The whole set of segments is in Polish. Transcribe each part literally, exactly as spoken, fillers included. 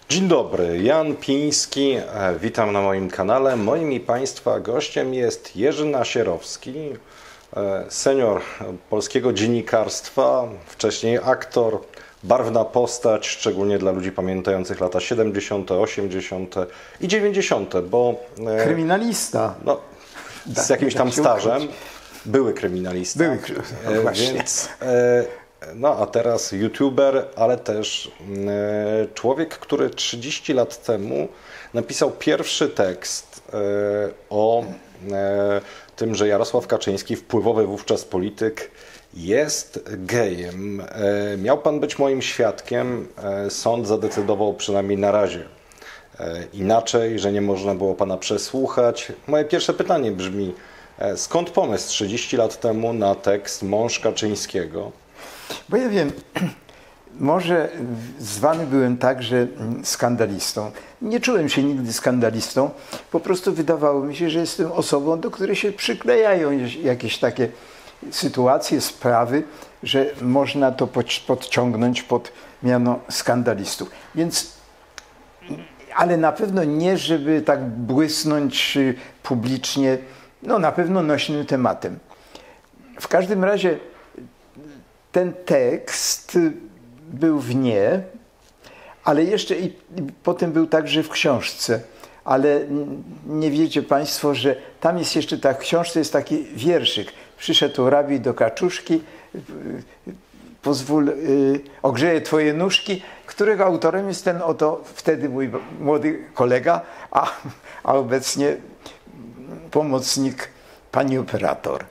Dzień dobry, Jan Piński, witam na moim kanale. Moim i Państwa gościem jest Jerzy Nasierowski, senior polskiego dziennikarstwa, wcześniej aktor, barwna postać, szczególnie dla ludzi pamiętających lata siedemdziesiąte, osiemdziesiąte i dziewięćdziesiąte, bo... Kryminalista. No, z jakimś tam stażem. Były kryminalista. Były, no właśnie. Więc... No a teraz youtuber, ale też e, człowiek, który trzydzieści lat temu napisał pierwszy tekst e, o e, tym, że Jarosław Kaczyński, wpływowy wówczas polityk, jest gejem. E, miał pan być moim świadkiem, e, sąd zadecydował przynajmniej na razie e, inaczej, że nie można było pana przesłuchać. Moje pierwsze pytanie brzmi, e, skąd pomysł trzydzieści lat temu na tekst Mąż Kaczyńskiego? Bo ja wiem, może zwany byłem także skandalistą. Nie czułem się nigdy skandalistą. Po prostu wydawało mi się, że jestem osobą, do której się przyklejają jakieś takie sytuacje, sprawy, że można to podciągnąć pod miano skandalistów. Więc, ale na pewno nie, żeby tak błysnąć publicznie, no na pewno nośnym tematem. W każdym razie ten tekst był w nie, ale jeszcze i, i potem był także w książce. Ale nie wiecie Państwo, że tam jest jeszcze tak, w książce jest taki wierszyk. Przyszedł rabij do kaczuszki, pozwól, y, ogrzeję twoje nóżki, którego autorem jest ten oto wtedy mój młody kolega, a, a obecnie pomocnik pani operator.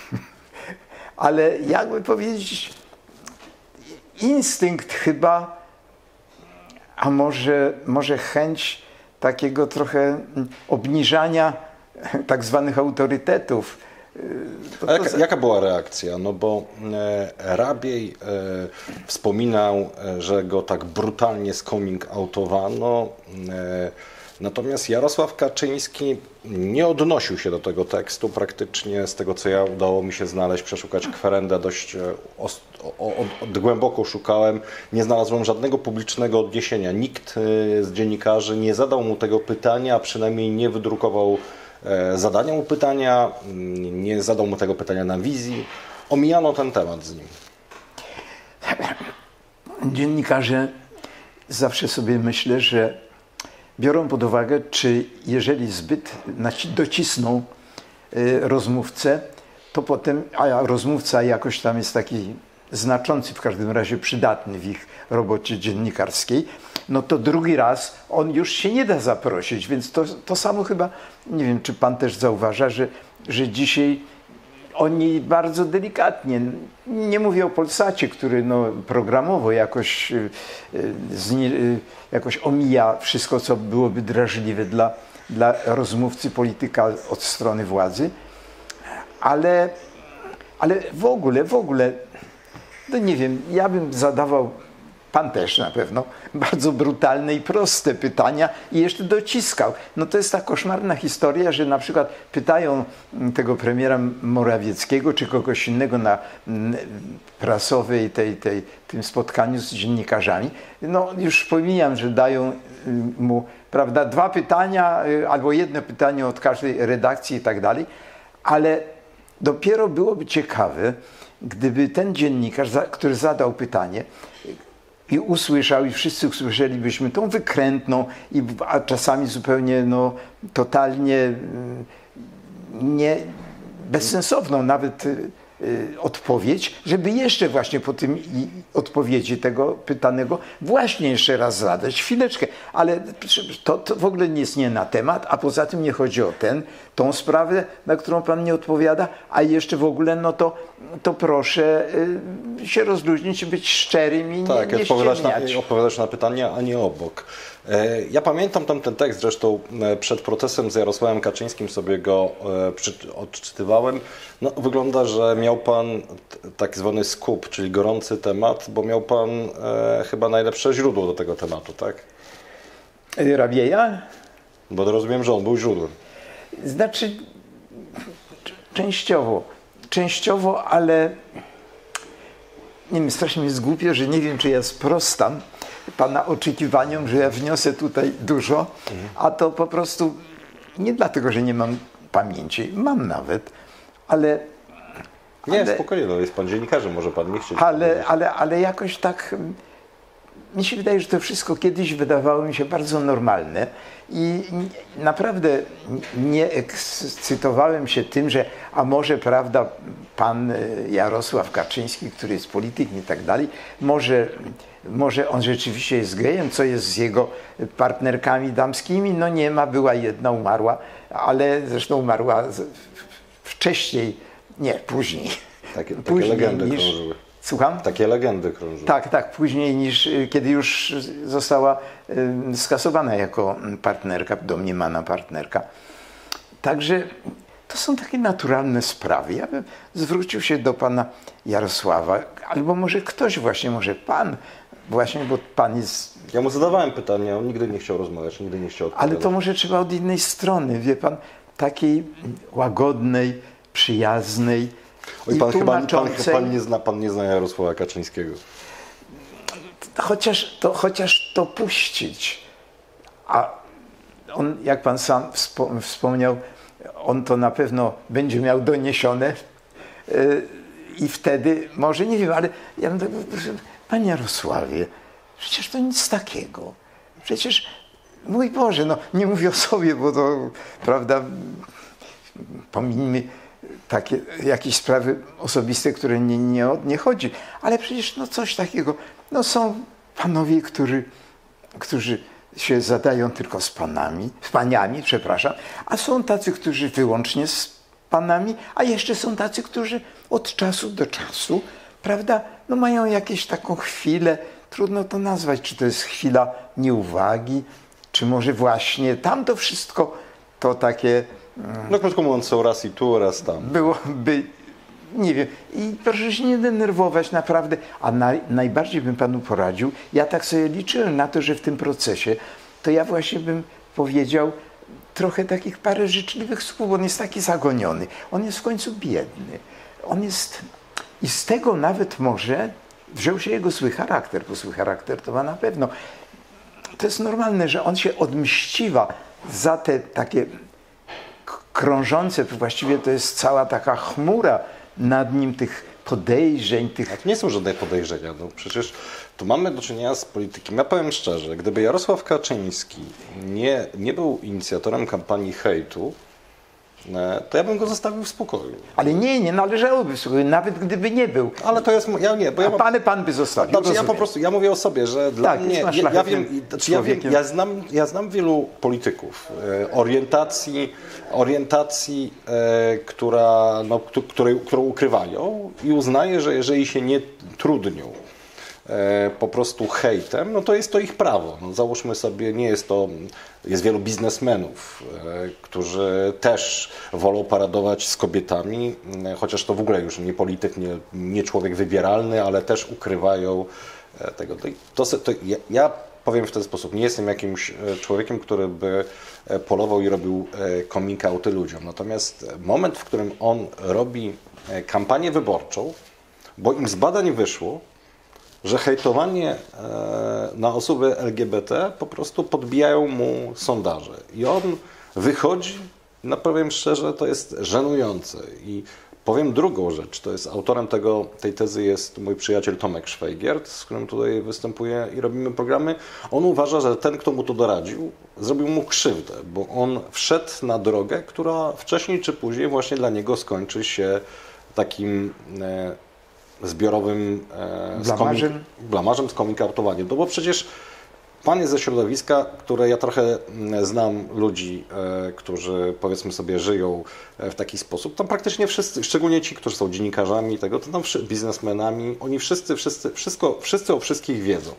Ale jakby powiedzieć, instynkt chyba, a może, może chęć takiego trochę obniżania tak zwanych autorytetów. To, a jaka, to... jaka była reakcja? No bo e, Rabiej e, wspominał, e, że go tak brutalnie scoming-outowano. E, Natomiast Jarosław Kaczyński nie odnosił się do tego tekstu praktycznie, z tego co ja udało mi się znaleźć, przeszukać kwerendę dość o, o, o, głęboko szukałem, nie znalazłem żadnego publicznego odniesienia. Nikt z dziennikarzy nie zadał mu tego pytania, a przynajmniej nie wydrukował zadania mu pytania, nie zadał mu tego pytania na wizji. Omijano ten temat z nim. Dziennikarze zawsze sobie myślę, że biorą pod uwagę, czy jeżeli zbyt docisną rozmówcę, to potem, a rozmówca jakoś tam jest taki znaczący, w każdym razie przydatny w ich robocie dziennikarskiej, no to drugi raz on już się nie da zaprosić. Więc to, to samo chyba, nie wiem, czy pan też zauważa, że, że dzisiaj oni bardzo delikatnie, nie mówię o Polsacie, który no, programowo jakoś, jakoś omija wszystko, co byłoby drażliwe dla, dla rozmówcy polityka od strony władzy, ale, ale w ogóle, w ogóle, no nie wiem, ja bym zadawał, pan też na pewno, bardzo brutalne i proste pytania i jeszcze dociskał. No to jest ta koszmarna historia, że na przykład pytają tego premiera Morawieckiego czy kogoś innego na prasowej tej, tej, tym spotkaniu z dziennikarzami. No już pomijam, że dają mu, prawda, dwa pytania albo jedno pytanie od każdej redakcji i tak dalej, ale dopiero byłoby ciekawe, gdyby ten dziennikarz, który zadał pytanie, i usłyszał, i wszyscy usłyszelibyśmy tą wykrętną, i, a czasami zupełnie no, totalnie nie, bezsensowną nawet y, odpowiedź, żeby jeszcze właśnie po tym i, odpowiedzi tego pytanego właśnie jeszcze raz zadać. Chwileczkę, ale to, to w ogóle nie jest nie na temat, a poza tym nie chodzi o ten, tą sprawę, na którą pan nie odpowiada, a jeszcze w ogóle, no to, to proszę y, się rozluźnić, być szczerym i tak, nie, nie odpowiadać na, ściemniać. odpowiadać na pytania, a nie obok. Ja pamiętam tam ten tekst, zresztą przed protestem z Jarosławem Kaczyńskim sobie go odczytywałem. No, wygląda, że miał pan tak zwany scoop, czyli gorący temat, bo miał pan e, chyba najlepsze źródło do tego tematu, tak? Rabieja? Bo rozumiem, że on był źródłem. Znaczy, częściowo, częściowo, ale nie wiem, strasznie mi jest głupio, że nie wiem, czy ja sprostam pana oczekiwaniom, że ja wniosę tutaj dużo, a to po prostu nie dlatego, że nie mam pamięci, mam nawet, ale... Nie, ale, spokojnie, no jest pan dziennikarzem, może pan nie chcieć. Ale, ale, ale jakoś tak... Mi się wydaje, że to wszystko kiedyś wydawało mi się bardzo normalne i naprawdę nie ekscytowałem się tym, że a może, prawda, pan Jarosław Kaczyński, który jest politykiem i tak dalej, może, może on rzeczywiście jest gejem, co jest z jego partnerkami damskimi? No nie ma, była jedna, umarła, ale zresztą umarła wcześniej, nie, później. Takie, takie później legendy niż, krążyły. Słucham? Takie legendy krążyły. Tak, tak, później niż kiedy już została y, skasowana jako partnerka, domniemana partnerka. Także to są takie naturalne sprawy. Ja bym zwrócił się do pana Jarosława, albo może ktoś właśnie, może pan, właśnie, bo pan jest... Ja mu zadawałem pytania, on nigdy nie chciał rozmawiać, nigdy nie chciał odpowiadać. Ale to może trzeba od innej strony, wie pan, takiej łagodnej, przyjaznej, Oj, pan, chyba, pan, tłumaczącej... pan, nie zna, pan nie zna Jarosława Kaczyńskiego. Chociaż to, chociaż to puścić. A on, jak pan sam wspo- wspomniał, on to na pewno będzie miał doniesione yy, i wtedy, może nie wiem, ale ja bym tak, panie Jarosławie, przecież to nic takiego. Przecież, mój Boże, no nie mówię o sobie, bo to, prawda, pominijmy takie jakieś sprawy osobiste, które nie, nie, nie chodzi. Ale przecież no coś takiego, no są panowie, którzy, którzy się zadają tylko z panami, z paniami, przepraszam, a są tacy, którzy wyłącznie z panami, a jeszcze są tacy, którzy od czasu do czasu, prawda, no mają jakieś taką chwilę, trudno to nazwać, czy to jest chwila nieuwagi, czy może właśnie tam to wszystko to takie... No krótko mówiąc, są raz i tu, raz tam. Byłoby, nie wiem, i proszę się nie denerwować naprawdę, a naj, najbardziej bym panu poradził, ja tak sobie liczyłem na to, że w tym procesie, to ja właśnie bym powiedział trochę takich parę życzliwych słów, bo on jest taki zagoniony, on jest w końcu biedny, on jest, i z tego nawet może wziął się jego zły charakter, bo zły charakter to ma na pewno, to jest normalne, że on się odmściwa za te takie krążące, właściwie to jest cała taka chmura nad nim tych podejrzeń, tych... A to nie są żadne podejrzenia, no przecież tu mamy do czynienia z politykiem. Ja powiem szczerze, gdyby Jarosław Kaczyński nie, nie był inicjatorem kampanii hejtu, to ja bym go zostawił w spokoju. Ale nie, nie należałoby w spokoju, nawet gdyby nie był. Ale to jest, ja nie, bo ja A mam... pan, pan by zostawił. Znaczy, ja po prostu, ja mówię o sobie, że dla tak, mnie, ja, ja wiem, znaczy ja, wiem ja, znam, ja znam wielu polityków, e, orientacji, orientacji e, która, no, której, którą ukrywają i uznaję, że jeżeli się nie trudnią e, po prostu hejtem, no to jest to ich prawo. No, załóżmy sobie, nie jest to, jest wielu biznesmenów, e, którzy też wolą paradować z kobietami, e, chociaż to w ogóle już nie polityk, nie, nie człowiek wybieralny, ale też ukrywają e, tego. To, to, to, ja, ja powiem w ten sposób, nie jestem jakimś człowiekiem, który by polował i robił coming outy ludziom. Natomiast moment, w którym on robi kampanię wyborczą, bo im z badań wyszło, że hejtowanie na osoby L G B T po prostu podbijają mu sondaże. I on wychodzi, no powiem szczerze, to jest żenujące. I powiem drugą rzecz, to jest autorem tego, tej tezy jest mój przyjaciel Tomek Szwajgiert, z którym tutaj występuję i robimy programy. On uważa, że ten, kto mu to doradził, zrobił mu krzywdę, bo on wszedł na drogę, która wcześniej czy później właśnie dla niego skończy się takim e, zbiorowym e, blamarzem. Skomik, blamarzem, skomikautowaniem. No bo przecież pan jest ze środowiska, które ja trochę znam ludzi, e, którzy powiedzmy sobie żyją w taki sposób. Tam praktycznie wszyscy, szczególnie ci, którzy są dziennikarzami tego, to tam biznesmenami, oni wszyscy, wszyscy, wszystko, wszyscy o wszystkich wiedzą.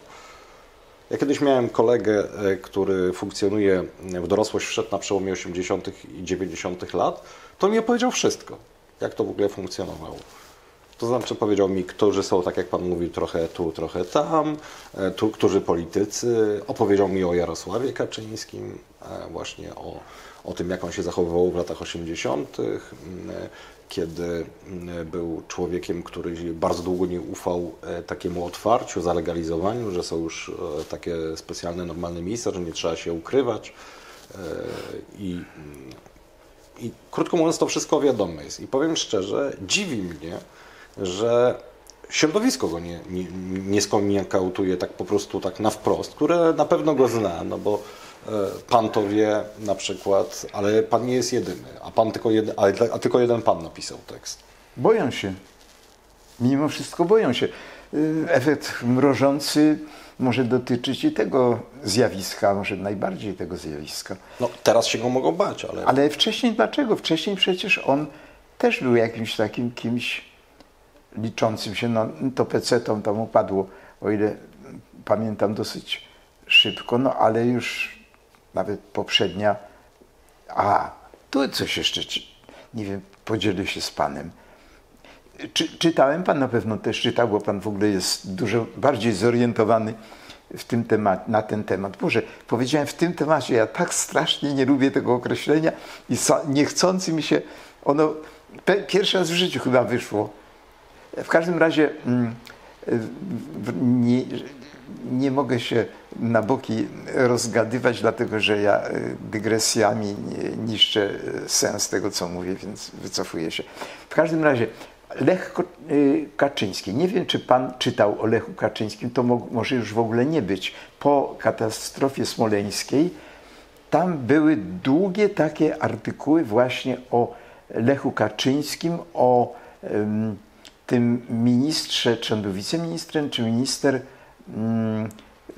Ja kiedyś miałem kolegę, e, który funkcjonuje w dorosłość, wszedł na przełomie osiemdziesiątych i dziewięćdziesiątych lat, to mi opowiedział wszystko, jak to w ogóle funkcjonowało. To znaczy powiedział mi, którzy są, tak jak pan mówił, trochę tu, trochę tam, tu, którzy politycy. Opowiedział mi o Jarosławie Kaczyńskim, właśnie o, o tym, jak on się zachowywał w latach osiemdziesiątych. kiedy był człowiekiem, który bardzo długo nie ufał takiemu otwarciu, zalegalizowaniu, że są już takie specjalne, normalne miejsca, że nie trzeba się ukrywać. I, i krótko mówiąc, to wszystko wiadome jest. I powiem szczerze, dziwi mnie, że środowisko go nie, nie, nie skomunikautuje tak po prostu tak na wprost, które na pewno go zna, no bo pan to wie na przykład, ale pan nie jest jedyny, a pan tylko jeden, a tylko jeden pan napisał tekst. Boją się. Mimo wszystko boją się. Efekt mrożący może dotyczyć i tego zjawiska, może najbardziej tego zjawiska. No teraz się go mogą bać, ale... Ale wcześniej dlaczego? Wcześniej przecież on też był jakimś takim kimś liczącym się, no to pecetom tam upadło, o ile pamiętam dosyć szybko, no ale już nawet poprzednia, a tu coś jeszcze, nie wiem, podzielę się z panem. Czy, czytałem, pan na pewno też czytał, bo pan w ogóle jest dużo bardziej zorientowany w tym temat, na ten temat. Boże, powiedziałem w tym temacie, ja tak strasznie nie lubię tego określenia i niechcący mi się ono, pierwszy raz w życiu chyba wyszło. W każdym razie nie, nie mogę się na boki rozgadywać, dlatego że ja dygresjami niszczę sens tego, co mówię, więc wycofuję się. W każdym razie Lech Kaczyński. Nie wiem, czy pan czytał o Lechu Kaczyńskim, to mo może już w ogóle nie być. Po katastrofie smoleńskiej tam były długie takie artykuły właśnie o Lechu Kaczyńskim, o um, tym ministrze, czy on był wiceministrem, czy minister, um,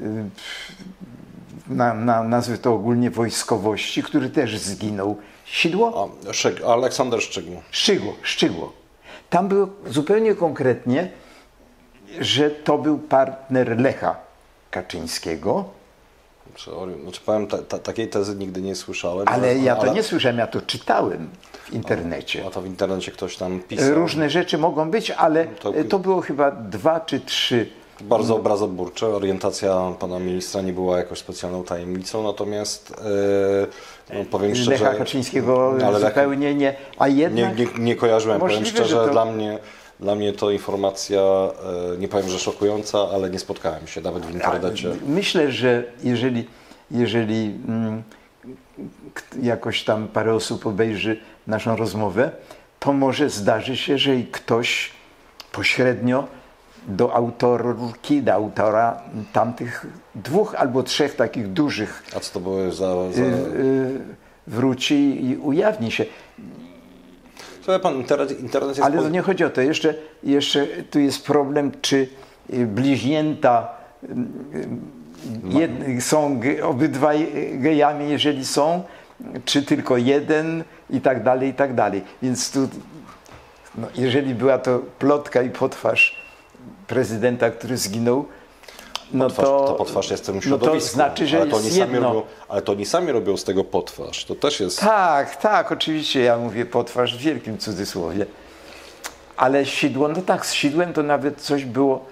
na, na, nazwę to ogólnie wojskowości, który też zginął. Sidło? A, Szyg, Aleksander Szczygło. Szczygło, Szczygło. Tam było zupełnie konkretnie, że to był partner Lecha Kaczyńskiego. Znaczy, powiem, ta, ta, takiej tezy nigdy nie słyszałem. Ale, ale ja to ale... nie słyszałem, ja to czytałem w internecie. A to w internecie ktoś tam pisał. Różne rzeczy mogą być, ale to, to było chyba dwa czy trzy. Bardzo obrazoburcze. Orientacja pana ministra nie była jakoś specjalną tajemnicą, natomiast e, no, powiem szczerze... Lecha Kaczyńskiego ale zupełnie nie, a jednak... Nie, nie, nie kojarzyłem, możliwe, powiem szczerze, to... dla mnie... Dla mnie to informacja, nie powiem, że szokująca, ale nie spotkałem się nawet w internecie. Myślę, że jeżeli, jeżeli mm, jakoś tam parę osób obejrzy naszą rozmowę, to może zdarzy się, że i ktoś pośrednio do autorki, do autora tamtych dwóch albo trzech takich dużych A co to były za... za... wróci i ujawni się. To pan, internet, internet jest... Ale to nie chodzi o to. Jeszcze, jeszcze tu jest problem, czy bliźnięta jed, są ge, obydwaj gejami, jeżeli są, czy tylko jeden i tak dalej, i tak dalej. Więc tu, no, jeżeli była to plotka i potwarz prezydenta, który zginął, no potwarz, to, to potwarz jest w tym no środowisku. to znaczy, że ale to, jest oni sami jedno. robią, ale to oni sami robią z tego potwarz. To też jest... Tak, tak, oczywiście ja mówię potwarz w wielkim cudzysłowie. Ale Sidło, no tak, z Sidłem to nawet coś było...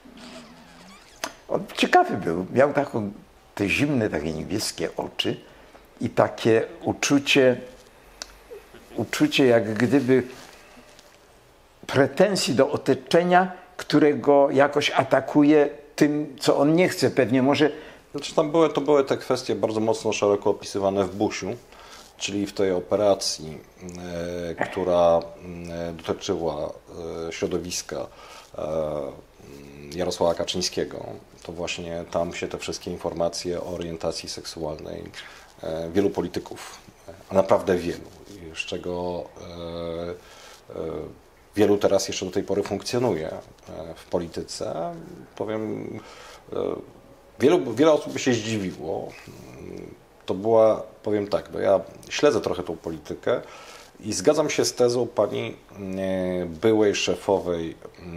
On ciekawy był. Miał taką, te zimne, takie niebieskie oczy i takie uczucie, uczucie jak gdyby pretensji do otoczenia, którego jakoś atakuje tym, co on nie chce. Pewnie może... Znaczy, tam były, to były te kwestie bardzo mocno szeroko opisywane w Busiu, czyli w tej operacji, e, która e, dotyczyła e, środowiska e, Jarosława Kaczyńskiego. To właśnie tam się te wszystkie informacje o orientacji seksualnej e, wielu polityków, a naprawdę wielu, z czego e, e, wielu teraz jeszcze do tej pory funkcjonuje w polityce. Powiem, wielu, wiele osób by się zdziwiło. To była, powiem tak, bo ja śledzę trochę tą politykę i zgadzam się z tezą pani byłej szefowej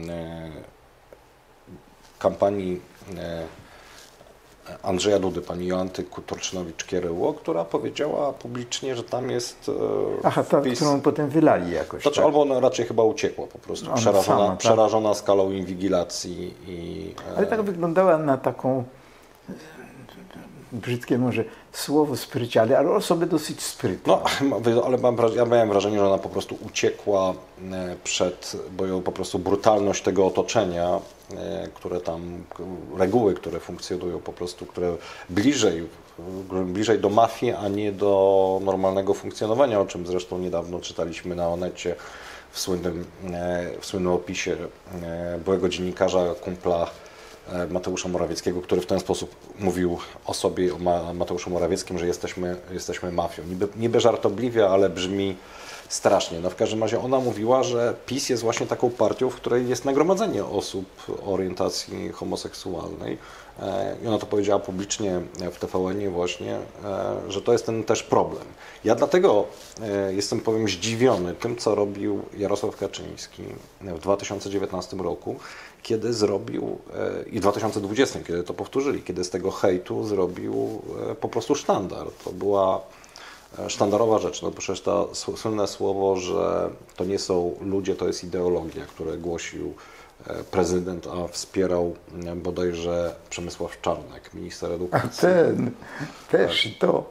kampanii Andrzeja Dudy, pani Joanty Turczynowicz-Kieryło, która powiedziała publicznie, że tam jest Aha, ta, wpis... którą potem wylali jakoś. Znaczy, tak? Albo ona raczej chyba uciekła po prostu, Ona przerażona, sama, tak. przerażona skalą inwigilacji. I, Ale tak wyglądała na taką brzydkie może słowo spryciale, ale osoby dosyć sprytne. No, ale mam, ja miałem wrażenie, że ona po prostu uciekła przed, bo ją po prostu brutalność tego otoczenia, które tam, reguły, które funkcjonują po prostu, które bliżej, bliżej do mafii, a nie do normalnego funkcjonowania, o czym zresztą niedawno czytaliśmy na Onecie w słynnym, w słynnym opisie byłego dziennikarza, kumpla Mateusza Morawieckiego, który w ten sposób mówił o sobie, o Mateuszu Morawieckim, że jesteśmy, jesteśmy mafią. Niby, niby żartobliwie, ale brzmi strasznie. No w każdym razie ona mówiła, że PiS jest właśnie taką partią, w której jest nagromadzenie osób o orientacji homoseksualnej. I ona to powiedziała publicznie w T V N-ie właśnie, że to jest ten też problem. Ja dlatego jestem, powiem, zdziwiony tym, co robił Jarosław Kaczyński w dwa tysiące dziewiętnastym roku, kiedy zrobił, i w dwa tysiące dwudziestym, kiedy to powtórzyli, kiedy z tego hejtu zrobił po prostu sztandar. To była sztandarowa rzecz, no bo przecież to słynne słowo, że to nie są ludzie, to jest ideologia, które głosił prezydent, a wspierał bodajże Przemysław Czarnek, minister edukacji. A ten, też i to.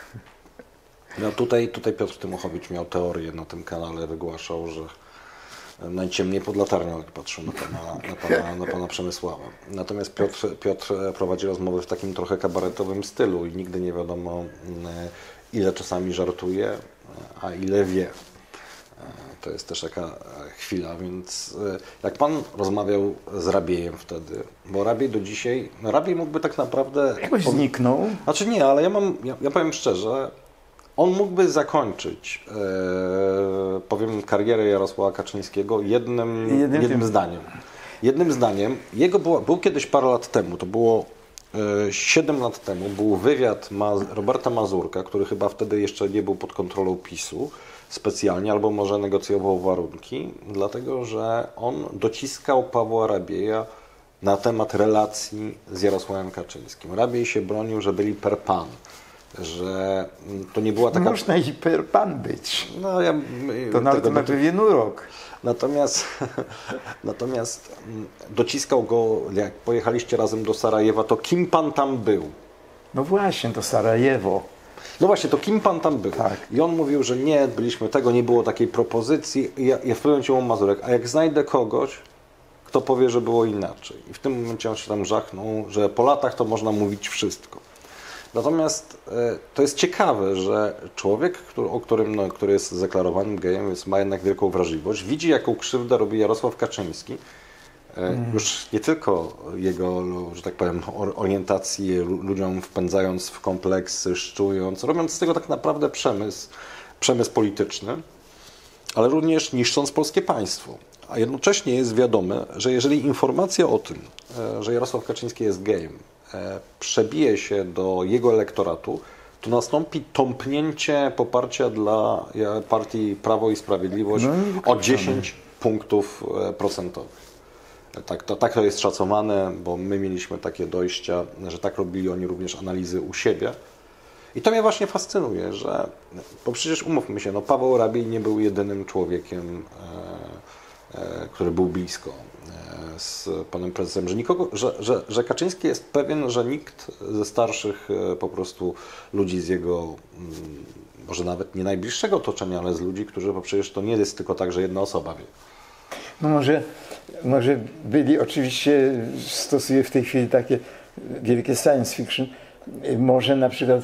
No tutaj, tutaj Piotr Tymochowicz miał teorię na tym kanale, wygłaszał, że najciemniej pod latarnią, jak patrzą na pana, na pana, na pana Przemysława. Natomiast Piotr, Piotr prowadzi rozmowy w takim trochę kabaretowym stylu i nigdy nie wiadomo, ile czasami żartuje, a ile wie. To jest też taka chwila, więc jak pan rozmawiał z Rabiejem wtedy, bo Rabiej do dzisiaj, no Rabiej mógłby tak naprawdę... Jakoś zniknął. Znaczy nie, ale ja mam, ja, ja powiem szczerze, on mógłby zakończyć, e, powiem, karierę Jarosława Kaczyńskiego jednym, jednym, jednym zdaniem. Jednym zdaniem. Jego było, był kiedyś parę lat temu, to było e, siedem lat temu, był wywiad Maz Roberta Mazurka, który chyba wtedy jeszcze nie był pod kontrolą PiSu specjalnie, albo może negocjował warunki, dlatego że on dociskał Pawła Rabieja na temat relacji z Jarosławem Kaczyńskim. Rabiej się bronił, że byli per pan, że to nie była taka... Można i per pan być. No, ja, to nawet na pewien urok. Natomiast, natomiast dociskał go, jak pojechaliście razem do Sarajewa, to kim pan tam był? No właśnie, to Sarajewo. No właśnie, to kim pan tam był? Tak. I on mówił, że nie, byliśmy tego, nie było takiej propozycji. I ja, ja w pewnym momencie mu Mazurek, a jak znajdę kogoś, kto powie, że było inaczej. I w tym momencie on się tam żachnął, że po latach to można mówić wszystko. Natomiast e, to jest ciekawe, że człowiek, który, o którym, no, który jest zaklarowanym gejem, jest, ma jednak wielką wrażliwość, widzi, jaką krzywdę robi Jarosław Kaczyński. E, mm. Już nie tylko jego, że tak powiem, orientację ludziom wpędzając w kompleksy, szczując, robiąc z tego tak naprawdę przemysł, przemysł polityczny, ale również niszcząc polskie państwo. A jednocześnie jest wiadome, że jeżeli informacja o tym, e, że Jarosław Kaczyński jest gejem, przebije się do jego elektoratu, to nastąpi tąpnięcie poparcia dla partii Prawo i Sprawiedliwość no, o dziesięć punktów procentowych. Tak to, tak to jest szacowane, bo my mieliśmy takie dojścia, że tak robili oni również analizy u siebie. I to mnie właśnie fascynuje, że, bo przecież umówmy się, no Paweł Rabiej nie był jedynym człowiekiem, e, e, który był blisko z panem prezydentem, że, nikogo, że, że, że Kaczyński jest pewien, że nikt ze starszych po prostu ludzi z jego, może nawet nie najbliższego otoczenia, ale z ludzi, którzy, bo przecież to nie jest tylko tak, że jedna osoba wie. No może, może byli, oczywiście stosuję w tej chwili takie wielkie science fiction, może na przykład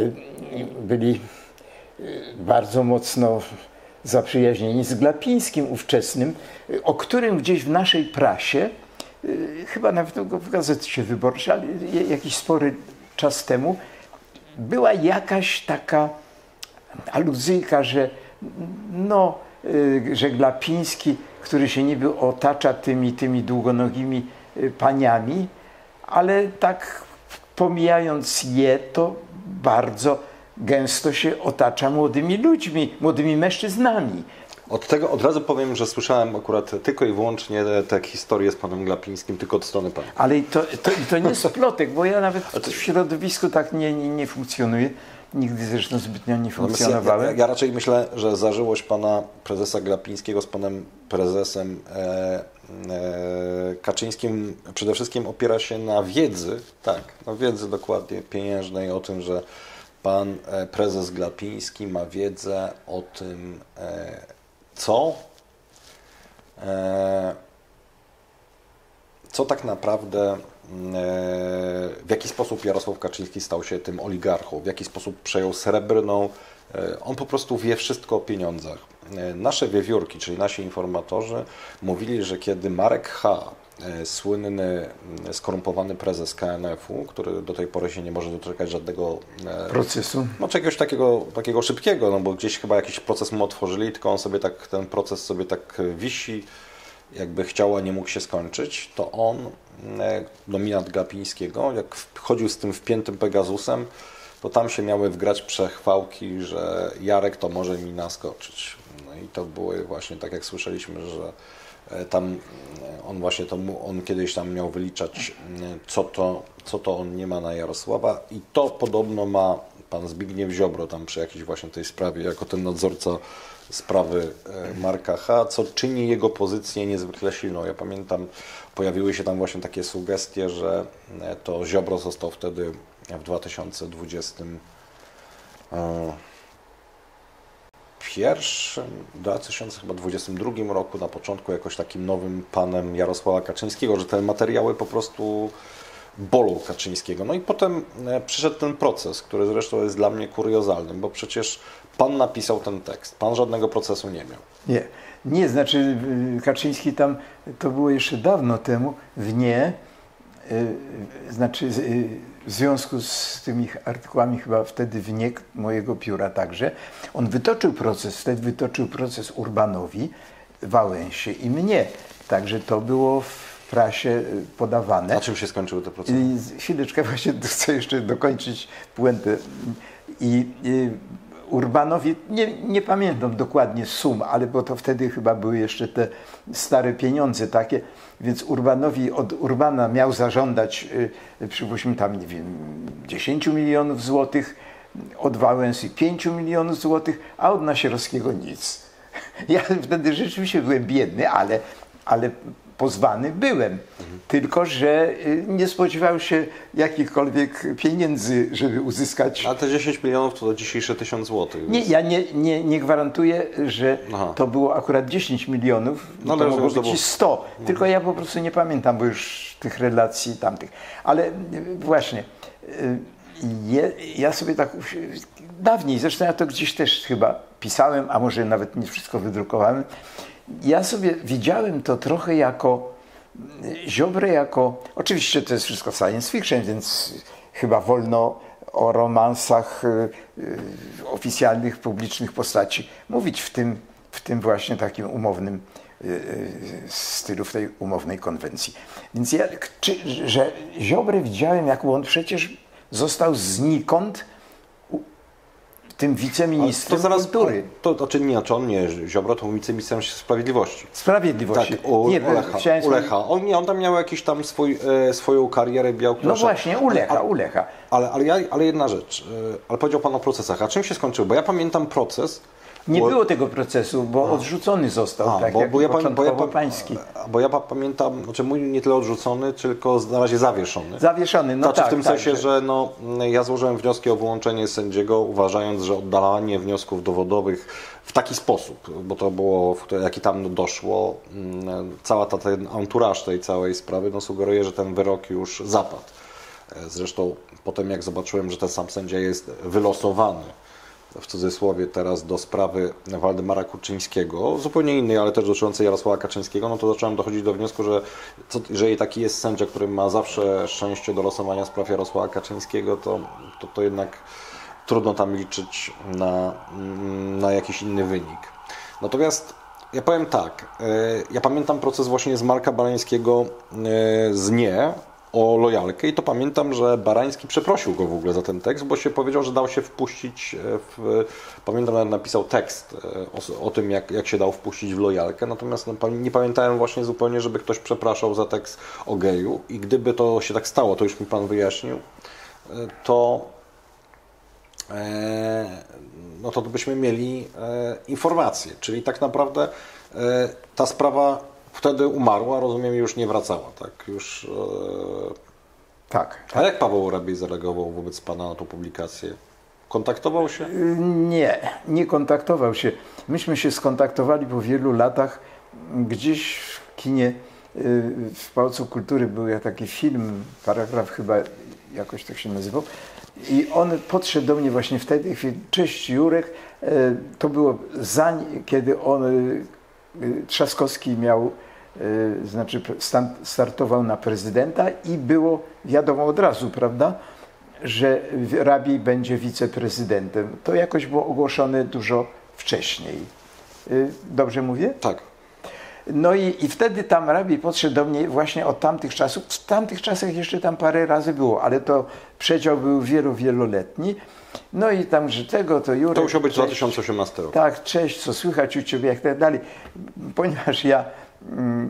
byli bardzo mocno zaprzyjaźnieni z Glapińskim ówczesnym, o którym gdzieś w naszej prasie, chyba nawet w Gazecie Wyborczej, ale jakiś spory czas temu, była jakaś taka aluzyjka, że no, że Glapiński, który się niby otacza tymi, tymi długonogimi paniami, ale tak pomijając je, to bardzo gęsto się otacza młodymi ludźmi, młodymi mężczyznami. Od tego od razu powiem, że słyszałem akurat tylko i wyłącznie te historie z panem Glapińskim, tylko od strony pana. Ale to, to, to nie jest plotek, bo ja nawet w środowisku tak nie, nie, nie funkcjonuję. Nigdy zresztą zbytnio nie funkcjonowałem. Ja, ja, ja raczej myślę, że zażyłość pana prezesa Glapińskiego z panem prezesem e, e, Kaczyńskim przede wszystkim opiera się na wiedzy, tak, na wiedzy dokładnie pieniężnej o tym, że pan prezes Glapiński ma wiedzę o tym, e, co, e, co tak naprawdę, w jaki sposób Jarosław Kaczyński stał się tym oligarchą, w jaki sposób przejął Srebrną. On po prostu wie wszystko o pieniądzach. Nasze wiewiórki, czyli nasi informatorzy, mówili, że kiedy Marek Ch., słynny, skorumpowany prezes K N F u, który do tej pory się nie może doczekać żadnego procesu, no czegoś takiego, takiego szybkiego, no bo gdzieś chyba jakiś proces mu otworzyli, tylko on sobie tak, ten proces sobie tak wisi, jakby chciał, a nie mógł się skończyć, to on, nominat Glapińskiego, jak chodził z tym wpiętym Pegasusem, to tam się miały wgrać przechwałki, że Jarek to może mi naskoczyć. No i to było właśnie tak, jak słyszeliśmy, że tam on właśnie to, on kiedyś tam miał wyliczać, co to, co to on nie ma na Jarosława i to podobno ma pan Zbigniew Ziobro tam przy jakiejś właśnie tej sprawie, jako ten nadzorca sprawy Marka Ch., co czyni jego pozycję niezwykle silną. Ja pamiętam, pojawiły się tam właśnie takie sugestie, że to Ziobro został wtedy w dwa tysiące dwudziestym pierwszym, dwa tysiące dwudziestym drugim roku, na początku jakoś takim nowym panem Jarosława Kaczyńskiego, że te materiały po prostu bolą Kaczyńskiego. No i potem przyszedł ten proces, który zresztą jest dla mnie kuriozalny, bo przecież pan napisał ten tekst, pan żadnego procesu nie miał. Nie, nie, znaczy Kaczyński tam, to było jeszcze dawno temu, w nie, yy, znaczy yy, w związku z tymi artykułami chyba wtedy w nie mojego pióra także, on wytoczył proces, wtedy wytoczył proces Urbanowi, Wałęsie i mnie. Także to było w prasie podawane. A czym się skończyły te procesy? I chwileczkę, właśnie chcę jeszcze dokończyć puentę. I, i Urbanowi, nie, nie pamiętam dokładnie sum, ale bo to wtedy chyba były jeszcze te stare pieniądze takie, więc Urbanowi, od Urbana miał zażądać, y, przypuśćmy tam, nie wiem, dziesięć milionów złotych, od Wałęsy pięć milionów złotych, a od Nasierowskiego nic. Ja wtedy rzeczywiście byłem biedny, ale, ale pozwany byłem. Mhm. Tylko że nie spodziewał się jakichkolwiek pieniędzy, żeby uzyskać. A te dziesięć milionów to dzisiejsze tysiąc złotych. Więc... Nie, ja nie, nie, nie gwarantuję, że Aha. to było akurat dziesięć milionów, no, to mogło być i sto. Mhm. Tylko ja po prostu nie pamiętam, bo już tych relacji tamtych. Ale właśnie, je, ja sobie tak dawniej, zresztą ja to gdzieś też chyba pisałem, a może nawet nie wszystko wydrukowałem, ja sobie widziałem to trochę jako Ziobrę, jako, oczywiście to jest wszystko science fiction, więc chyba wolno o romansach y, y, oficjalnych, publicznych postaci mówić w tym, w tym właśnie takim umownym y, y, stylu, w tej umownej konwencji. Więc ja, czy, że Ziobrę widziałem, jak on przecież został znikąd tym wiceministrem kultury. To, to czy nie, czy on nie, Ziobro to wiceministrem Sprawiedliwości. Sprawiedliwości. Tak, u, nie, Ulecha. Ulecha. On, nie, on tam miał jakiś tam swój, e, swoją karierę białknosza. No właśnie, Ulecha, Ulecha. Ale, ale, ja, ale jedna rzecz, e, ale powiedział pan o procesach, a czym się skończył? Bo ja pamiętam proces. Nie bo, było tego procesu, bo a, odrzucony został, a, tak bo, jak bo ja, bo ja, pański. Bo ja pamiętam, znaczy mój nie tyle odrzucony, tylko na razie zawieszony. Zawieszony, no znaczy, tak. w tym tak, sensie, że... że no, ja złożyłem wnioski o wyłączenie sędziego, uważając, że oddalanie wniosków dowodowych w taki sposób, bo to było, jaki tam doszło, cała ta, ten anturaż tej całej sprawy no, sugeruje, że ten wyrok już zapadł. Zresztą potem jak zobaczyłem, że ten sam sędzia jest wylosowany, w cudzysłowie teraz, do sprawy Waldemara Kuczyńskiego, zupełnie innej, ale też dotyczącej Jarosława Kaczyńskiego, no to zacząłem dochodzić do wniosku, że co, jeżeli taki jest sędzia, który ma zawsze szczęście do losowania spraw Jarosława Kaczyńskiego, to, to, to jednak trudno tam liczyć na, na jakiś inny wynik. Natomiast ja powiem tak, ja pamiętam proces właśnie z Marka Barańskiego z nie, o lojalkę i to pamiętam, że Barański przeprosił go w ogóle za ten tekst, bo się powiedział, że dał się wpuścić w... Pamiętam, że napisał tekst o, o tym, jak, jak się dał wpuścić w lojalkę, natomiast no, nie pamiętałem właśnie zupełnie, żeby ktoś przepraszał za tekst o geju i gdyby to się tak stało, to już mi pan wyjaśnił, to no to byśmy mieli informacje, czyli tak naprawdę ta sprawa wtedy umarła, rozumiem, już nie wracała, tak? Już, tak, A tak. jak Paweł Rabiej zareagował wobec pana na tą publikację? Kontaktował się? Nie, nie kontaktował się. Myśmy się skontaktowali po wielu latach. Gdzieś w kinie, w Pałacu Kultury był taki film, paragraf chyba jakoś tak się nazywał. I on podszedł do mnie właśnie wtedy, cześć Jurek, to było zanim, kiedy on, Trzaskowski miał, znaczy startował na prezydenta i było wiadomo od razu, prawda, że Rabiej będzie wiceprezydentem. To jakoś było ogłoszone dużo wcześniej. Dobrze mówię? Tak. No i, i wtedy tam Rabiej podszedł do mnie właśnie od tamtych czasów. W tamtych czasach jeszcze tam parę razy było, ale to przedział był wielu, wieloletni. No i tam, że tego to Jurek... To musiał być cześć, dwa tysiące osiemnasty rok. Tak, cześć, co słychać u Ciebie, jak tak dalej. Ponieważ ja mm,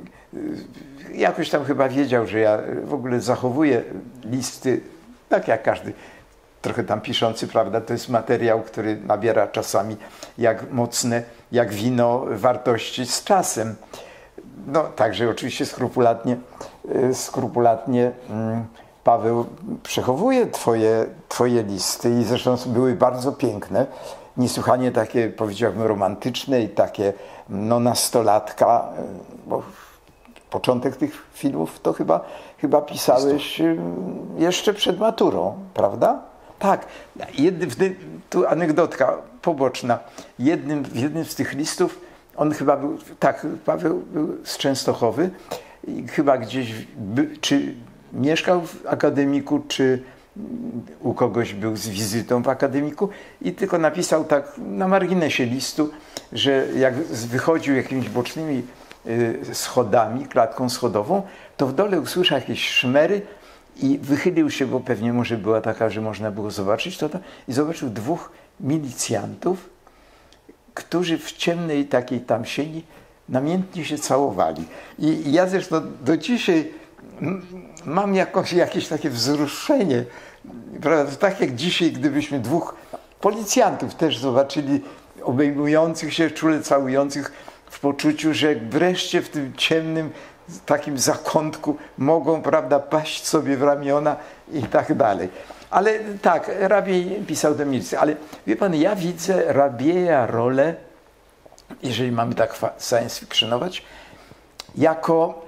jakoś tam chyba wiedział, że ja w ogóle zachowuję listy, tak jak każdy, trochę tam piszący, prawda, to jest materiał, który nabiera czasami jak mocne, jak wino wartości z czasem. No także oczywiście skrupulatnie, skrupulatnie Paweł przechowuje twoje, twoje listy i zresztą były bardzo piękne, niesłychanie takie, powiedziałbym, romantyczne i takie no nastolatka, bo początek tych filmów to chyba, chyba pisałeś jeszcze przed maturą, prawda? Tak. Jednym, tu anegdotka poboczna. Jednym, w jednym z tych listów, on chyba był, tak, Paweł był z Częstochowy i chyba gdzieś, by, czy mieszkał w akademiku, czy u kogoś był z wizytą w akademiku i tylko napisał tak na marginesie listu, że jak wychodził jakimiś bocznymi schodami, klatką schodową, to w dole usłyszał jakieś szmery i wychylił się, bo pewnie może była taka, że można było zobaczyć to, to i zobaczył dwóch milicjantów, którzy w ciemnej takiej tam sieni namiętnie się całowali. I ja zresztą do dzisiaj mam jakoś, jakieś takie wzruszenie, prawda? Tak jak dzisiaj, gdybyśmy dwóch policjantów też zobaczyli, obejmujących się, czule całujących, w poczuciu, że wreszcie w tym ciemnym takim zakątku mogą, prawda, paść sobie w ramiona i tak dalej. Ale tak, Rabiej pisał do milicji, ale wie pan, ja widzę Rabieja rolę, jeżeli mamy tak science fictionować, jako,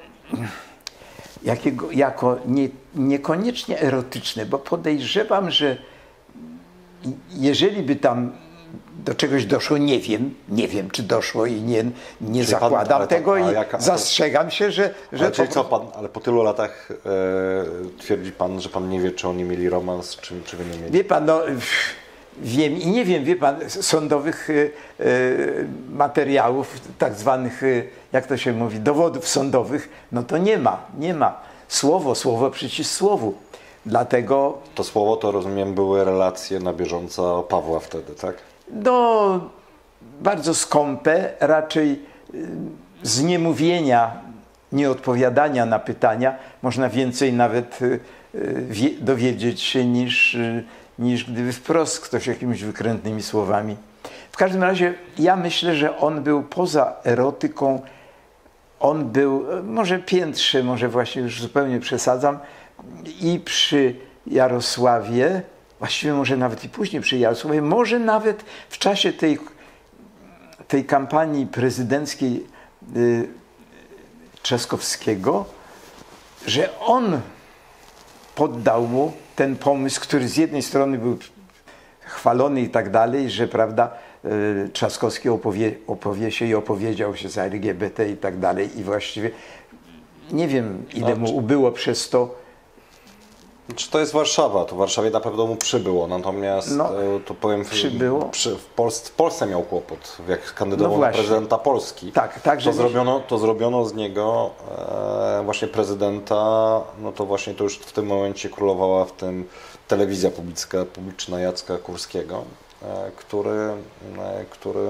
jakiego, jako nie, niekoniecznie erotyczne, bo podejrzewam, że jeżeli by tam do czegoś doszło, nie wiem, nie wiem, czy doszło i nie, nie zakładam pan, tego i jaka, zastrzegam się, że... że ale, po, co pan, ale po tylu latach e, twierdzi pan, że pan nie wie, czy oni mieli romans, czy, czy wy nie mieli? Wie pan, no wiem i nie wiem, wie pan, sądowych e, materiałów, tak zwanych, e, jak to się mówi, dowodów sądowych, no to nie ma, nie ma. Słowo, słowo przeciw słowu. Dlatego... To słowo, to rozumiem, były relacje na bieżąco Pawła wtedy, tak? No, bardzo skąpe, raczej z niemówienia, nieodpowiadania na pytania można więcej nawet wie, dowiedzieć się niż, niż gdyby wprost ktoś jakimiś wykrętnymi słowami. W każdym razie ja myślę, że on był poza erotyką, on był, może piętrze, może właśnie już zupełnie przesadzam, i przy Jarosławie, właściwie może nawet i później przy Jarosławie, może nawet w czasie tej, tej kampanii prezydenckiej y, Trzaskowskiego, że on poddał mu ten pomysł, który z jednej strony był chwalony i tak dalej, że prawda, y, Trzaskowski opowie, opowie się i opowiedział się za L G B T i tak dalej i właściwie nie wiem, ile mu ubyło przez to Czy to jest Warszawa? To w Warszawie na pewno mu przybyło, natomiast no, to powiem, przybyło. Przy, w, Polsce, w Polsce miał kłopot, jak kandydował no na prezydenta Polski. Tak, tak, to, zrobiono, to zrobiono z niego e, właśnie prezydenta, no to właśnie to już w tym momencie królowała w tym telewizja publiczna, publiczna Jacka Kurskiego, e, który, e, który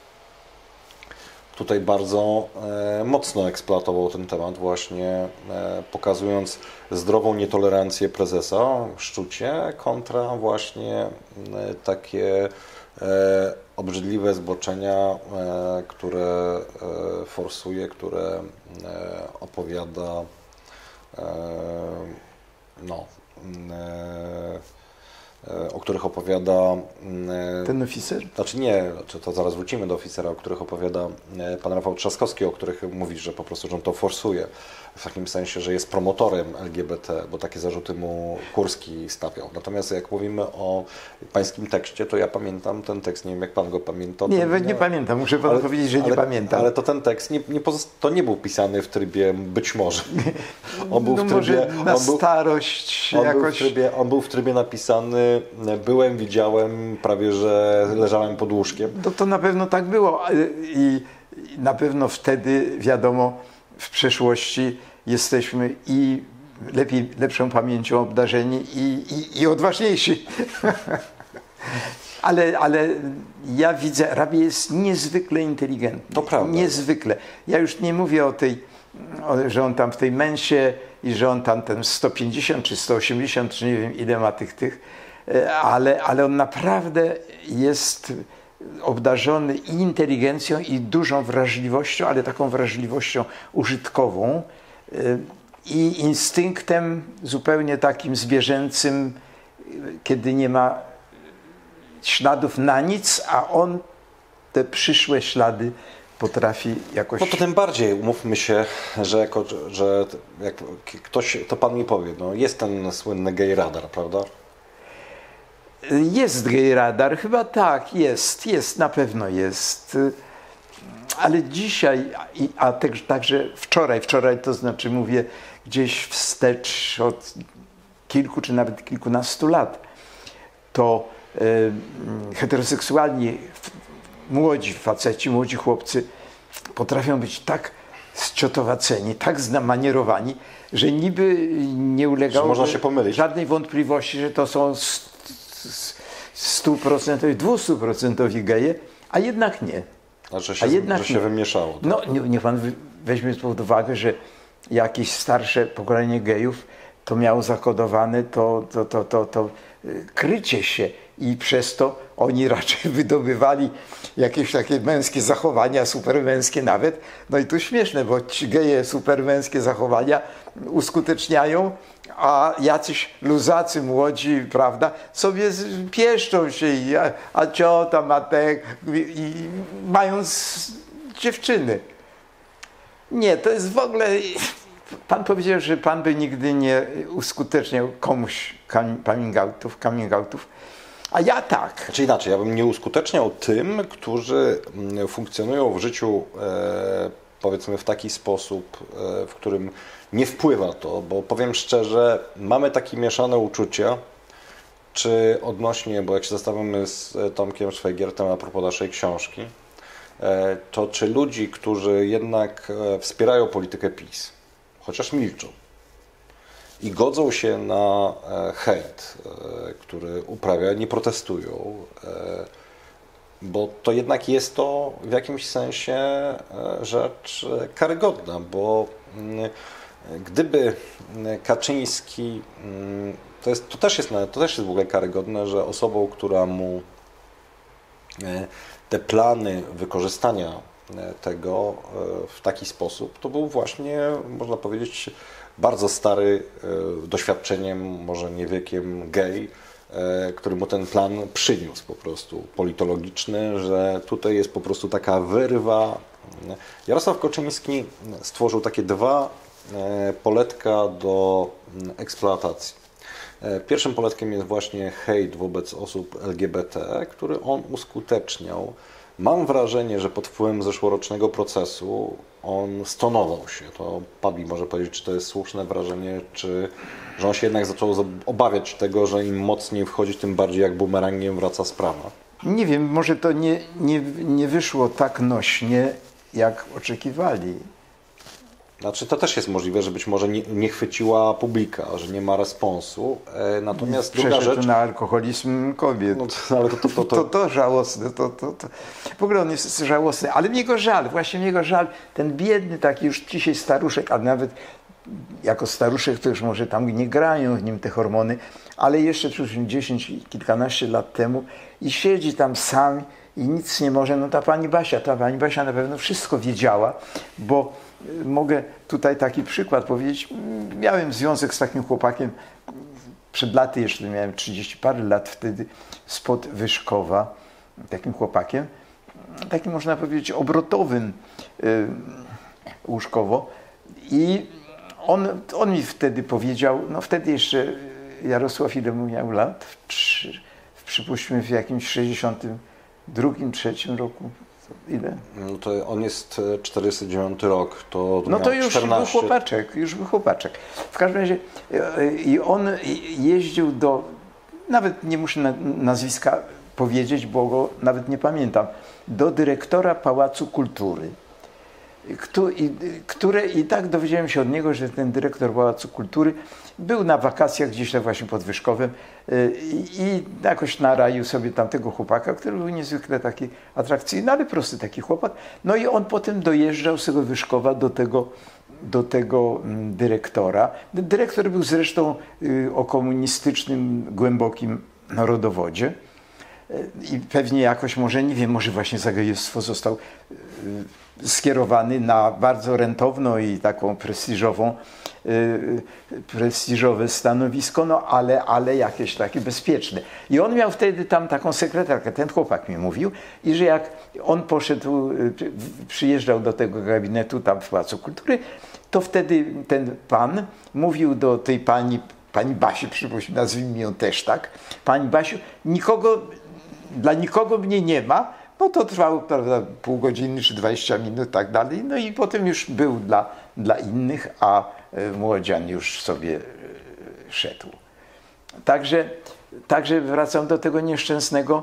tutaj bardzo e, mocno eksploatował ten temat, właśnie e, pokazując zdrową nietolerancję prezesa w Szczucie kontra właśnie e, takie e, obrzydliwe zboczenia, e, które e, forsuje, które e, opowiada e, no, e, o których opowiada... Ten oficer? Znaczy nie, to zaraz wrócimy do oficera, o których opowiada pan Rafał Trzaskowski, o których mówi, że po prostu że on to forsuje, w takim sensie, że jest promotorem L G B T, bo takie zarzuty mu Kurski stawiał. Natomiast jak mówimy o pańskim tekście, to ja pamiętam ten tekst, nie wiem jak pan go pamięta. Nie, nie, nie pamiętam, muszę panu ale, powiedzieć, że ale, nie pamiętam. Ale to ten tekst nie, nie pozost- to nie był pisany w trybie być może. On był no w trybie... Może na on był, starość on jakoś... Był w trybie, on był w trybie napisany byłem, widziałem, prawie że leżałem pod łóżkiem. To, to na pewno tak było i na pewno wtedy, wiadomo, w przeszłości jesteśmy i lepiej, lepszą pamięcią obdarzeni i, i, i odważniejsi. ale, ale ja widzę, Rabiej jest niezwykle inteligentny. To prawda. Niezwykle. Ja już nie mówię o tej, o, że on tam w tej mensie i że on tam ten sto pięćdziesiąt czy sto osiemdziesiąt, czy nie wiem ile ma tych tych, ale, ale on naprawdę jest obdarzony i inteligencją, i dużą wrażliwością, ale taką wrażliwością użytkową i instynktem zupełnie takim zwierzęcym, kiedy nie ma śladów na nic, a on te przyszłe ślady potrafi jakoś... No to tym bardziej, umówmy się, że, jako, że jak ktoś, to pan mi powie, no jest ten słynny gay radar, prawda? Jest gay radar, chyba tak, jest, jest, na pewno jest. Ale dzisiaj, a także wczoraj, wczoraj to znaczy mówię gdzieś wstecz od kilku czy nawet kilkunastu lat, to e, heteroseksualni młodzi faceci, młodzi chłopcy potrafią być tak zciotowaceni, tak zmanierowani, że niby nie ulegało można się pomylić. Żadnej wątpliwości, że to są stuprocentowi, dwustuprocentowi geje, a jednak nie. Znaczy się, a jednak że się nie. wymieszało. Tak? No niech pan weźmie pod uwagę, że jakieś starsze pokolenie gejów to miało zakodowane to, to, to, to, to krycie się i przez to oni raczej wydobywali jakieś takie męskie zachowania, supermęskie nawet. No i to śmieszne, bo ci geje supermęskie zachowania uskuteczniają, a jacyś luzacy młodzi, prawda, sobie pieszczą się i a, a ciota ma te i mają z, dziewczyny. Nie, to jest w ogóle... Pan powiedział, że pan by nigdy nie uskuteczniał komuś coming outów, coming outów, a ja tak. Znaczy inaczej, ja bym nie uskuteczniał tym, którzy funkcjonują w życiu e, powiedzmy w taki sposób, e, w którym nie wpływa to, bo powiem szczerze, mamy takie mieszane uczucia, czy odnośnie, bo jak się zastanawiamy z Tomkiem Szwajgiertem a propos naszej książki, e, to czy ludzi, którzy jednak e, wspierają politykę PiS, chociaż milczą i godzą się na hejt, który uprawia, nie protestują, bo to jednak jest to w jakimś sensie rzecz karygodna, bo gdyby Kaczyński, to, jest, to, też jest, to też jest w ogóle karygodne, że osobą, która mu te plany wykorzystania tego w taki sposób, to był właśnie, można powiedzieć, bardzo stary, doświadczeniem, może nie wiekiem gej, który mu ten plan przyniósł po prostu, politologiczny, że tutaj jest po prostu taka wyrwa. Jarosław Kaczyński stworzył takie dwa poletka do eksploatacji. Pierwszym poletkiem jest właśnie hejt wobec osób L G B T, który on uskuteczniał mam wrażenie, że pod wpływem zeszłorocznego procesu on stonował się. To Pabi może powiedzieć, czy to jest słuszne wrażenie, czy że on się jednak zaczął obawiać tego, że im mocniej wchodzi, tym bardziej jak bumerangiem wraca sprawa. Nie wiem, może to nie, nie, nie wyszło tak nośnie, jak oczekiwali. Znaczy to też jest możliwe, że być może nie, nie chwyciła publika, że nie ma responsu. E, natomiast druga Przeszedł rzecz... na alkoholizm kobiet. No to, ale to, to, to, to... To, to żałosne. To, to, to. W ogóle on jest żałosny, ale mnie go żal, właśnie mnie go żal. Ten biedny taki już dzisiaj staruszek, a nawet jako staruszek to już może tam nie grają w nim te hormony, ale jeszcze dziesięć, kilkanaście lat temu i siedzi tam sam i nic nie może. No ta pani Basia, ta pani Basia na pewno wszystko wiedziała, bo mogę tutaj taki przykład powiedzieć. Miałem związek z takim chłopakiem, przed laty jeszcze miałem trzydzieści parę lat wtedy, spod Wyszkowa, takim chłopakiem, takim można powiedzieć obrotowym yy, łóżkowo. I on, on mi wtedy powiedział, no wtedy jeszcze Jarosław ile mu miał lat? W, trzy, w, przypuśćmy w jakimś sześćdziesiątym drugim, trzecim roku. Ile? No to on jest czterdziesty dziewiąty rok, to no to już czternaście... był chłopaczek, już był chłopaczek. W każdym razie i on jeździł do, nawet nie muszę nazwiska powiedzieć, bo go nawet nie pamiętam, do dyrektora Pałacu Kultury. Które i tak dowiedziałem się od niego, że ten dyrektor Pałacu Kultury był na wakacjach gdzieś tam właśnie pod Wyszkowem i jakoś naraił sobie tamtego chłopaka, który był niezwykle taki atrakcyjny, ale prosty taki chłopak. No i on potem dojeżdżał z tego Wyszkowa do tego, do tego dyrektora. Dyrektor był zresztą o komunistycznym, głębokim narodowodzie i pewnie jakoś, może nie wiem, może właśnie za gejostwo został skierowany na bardzo rentowną i taką prestiżową, yy, prestiżowe stanowisko, no ale, ale jakieś takie bezpieczne. I on miał wtedy tam taką sekretarkę, ten chłopak mi mówił, i że jak on poszedł, yy, przyjeżdżał do tego gabinetu tam w Pałacu Kultury, to wtedy ten pan mówił do tej pani, pani Basi, przypuśćmy, nazwijmy ją też tak, pani Basiu, nikogo, dla nikogo mnie nie ma. No to trwało, prawda, pół godziny czy dwadzieścia minut, tak dalej. No i potem już był dla, dla innych, a młodzian już sobie szedł. Także, także wracam do tego nieszczęsnego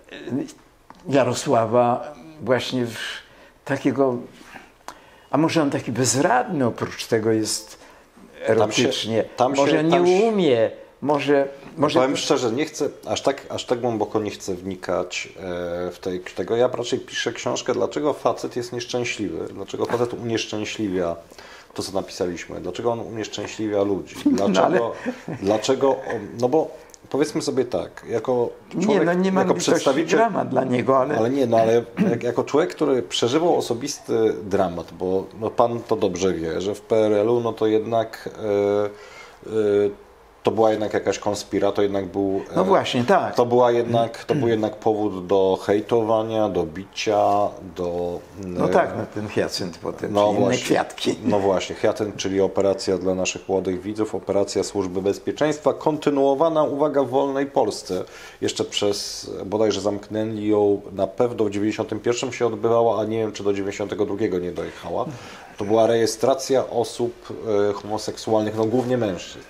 Jarosława, właśnie takiego, a może on taki bezradny oprócz tego jest erotycznie, tam się, tam może się, nie tam się... umie, może... Może... Powiem szczerze, nie chcę, aż tak, aż tak głęboko nie chcę wnikać w tej, tego. Ja raczej piszę książkę, dlaczego facet jest nieszczęśliwy, dlaczego facet unieszczęśliwia to, co napisaliśmy, dlaczego on unieszczęśliwia ludzi, dlaczego, no, ale... dlaczego no bo powiedzmy sobie tak, jako człowiek, nie, no nie ma jako przedstawiciel, dramat dla niego, ale... Ale nie, no ale jak, jako człowiek, który przeżywał osobisty dramat, bo no, pan to dobrze wie, że w P R L-u no to jednak... Yy, yy, to była jednak jakaś konspira, to jednak był... No właśnie, tak. To, była jednak, to był jednak powód do hejtowania, do bicia, do... No tak, no ten Hyacynt potem, no czyli właśnie, inne kwiatki. No właśnie, Hyacynt, czyli operacja dla naszych młodych widzów, operacja Służby Bezpieczeństwa, kontynuowana, uwaga, w wolnej Polsce. Jeszcze przez, bodajże zamknęli ją, na pewno w dziewięćdziesiątym pierwszym się odbywała, a nie wiem, czy do dziewięćdziesiątego drugiego nie dojechała. To była rejestracja osób homoseksualnych, no głównie mężczyzn.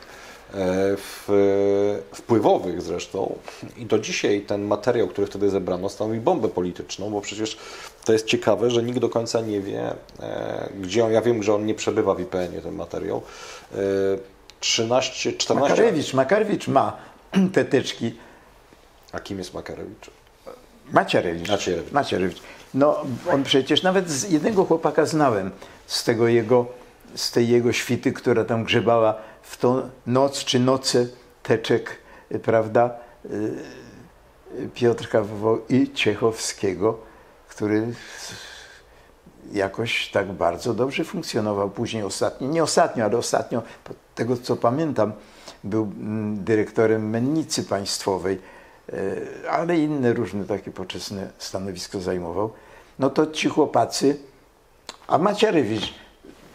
W, wpływowych zresztą i do dzisiaj ten materiał, który wtedy zebrano, stanowi bombę polityczną, bo przecież to jest ciekawe, że nikt do końca nie wie, gdzie on, ja wiem, że on nie przebywa w I P N-ie, ten materiał. trzynaście, czternaście... Makarewicz, Makarewicz ma te teczki. A kim jest Makarewicz? Macierewicz. Macierewicz. Macierewicz. No on przecież, nawet z jednego chłopaka znałem z tego jego, z tej jego świty, która tam grzebała w tą noc czy noce teczek, prawda, Piotrka i Ciechowskiego, który jakoś tak bardzo dobrze funkcjonował. Później ostatnio, nie ostatnio, ale ostatnio, tego co pamiętam, był dyrektorem mennicy państwowej, ale inne różne takie poczesne stanowisko zajmował. No to ci chłopacy, a Macierewicz,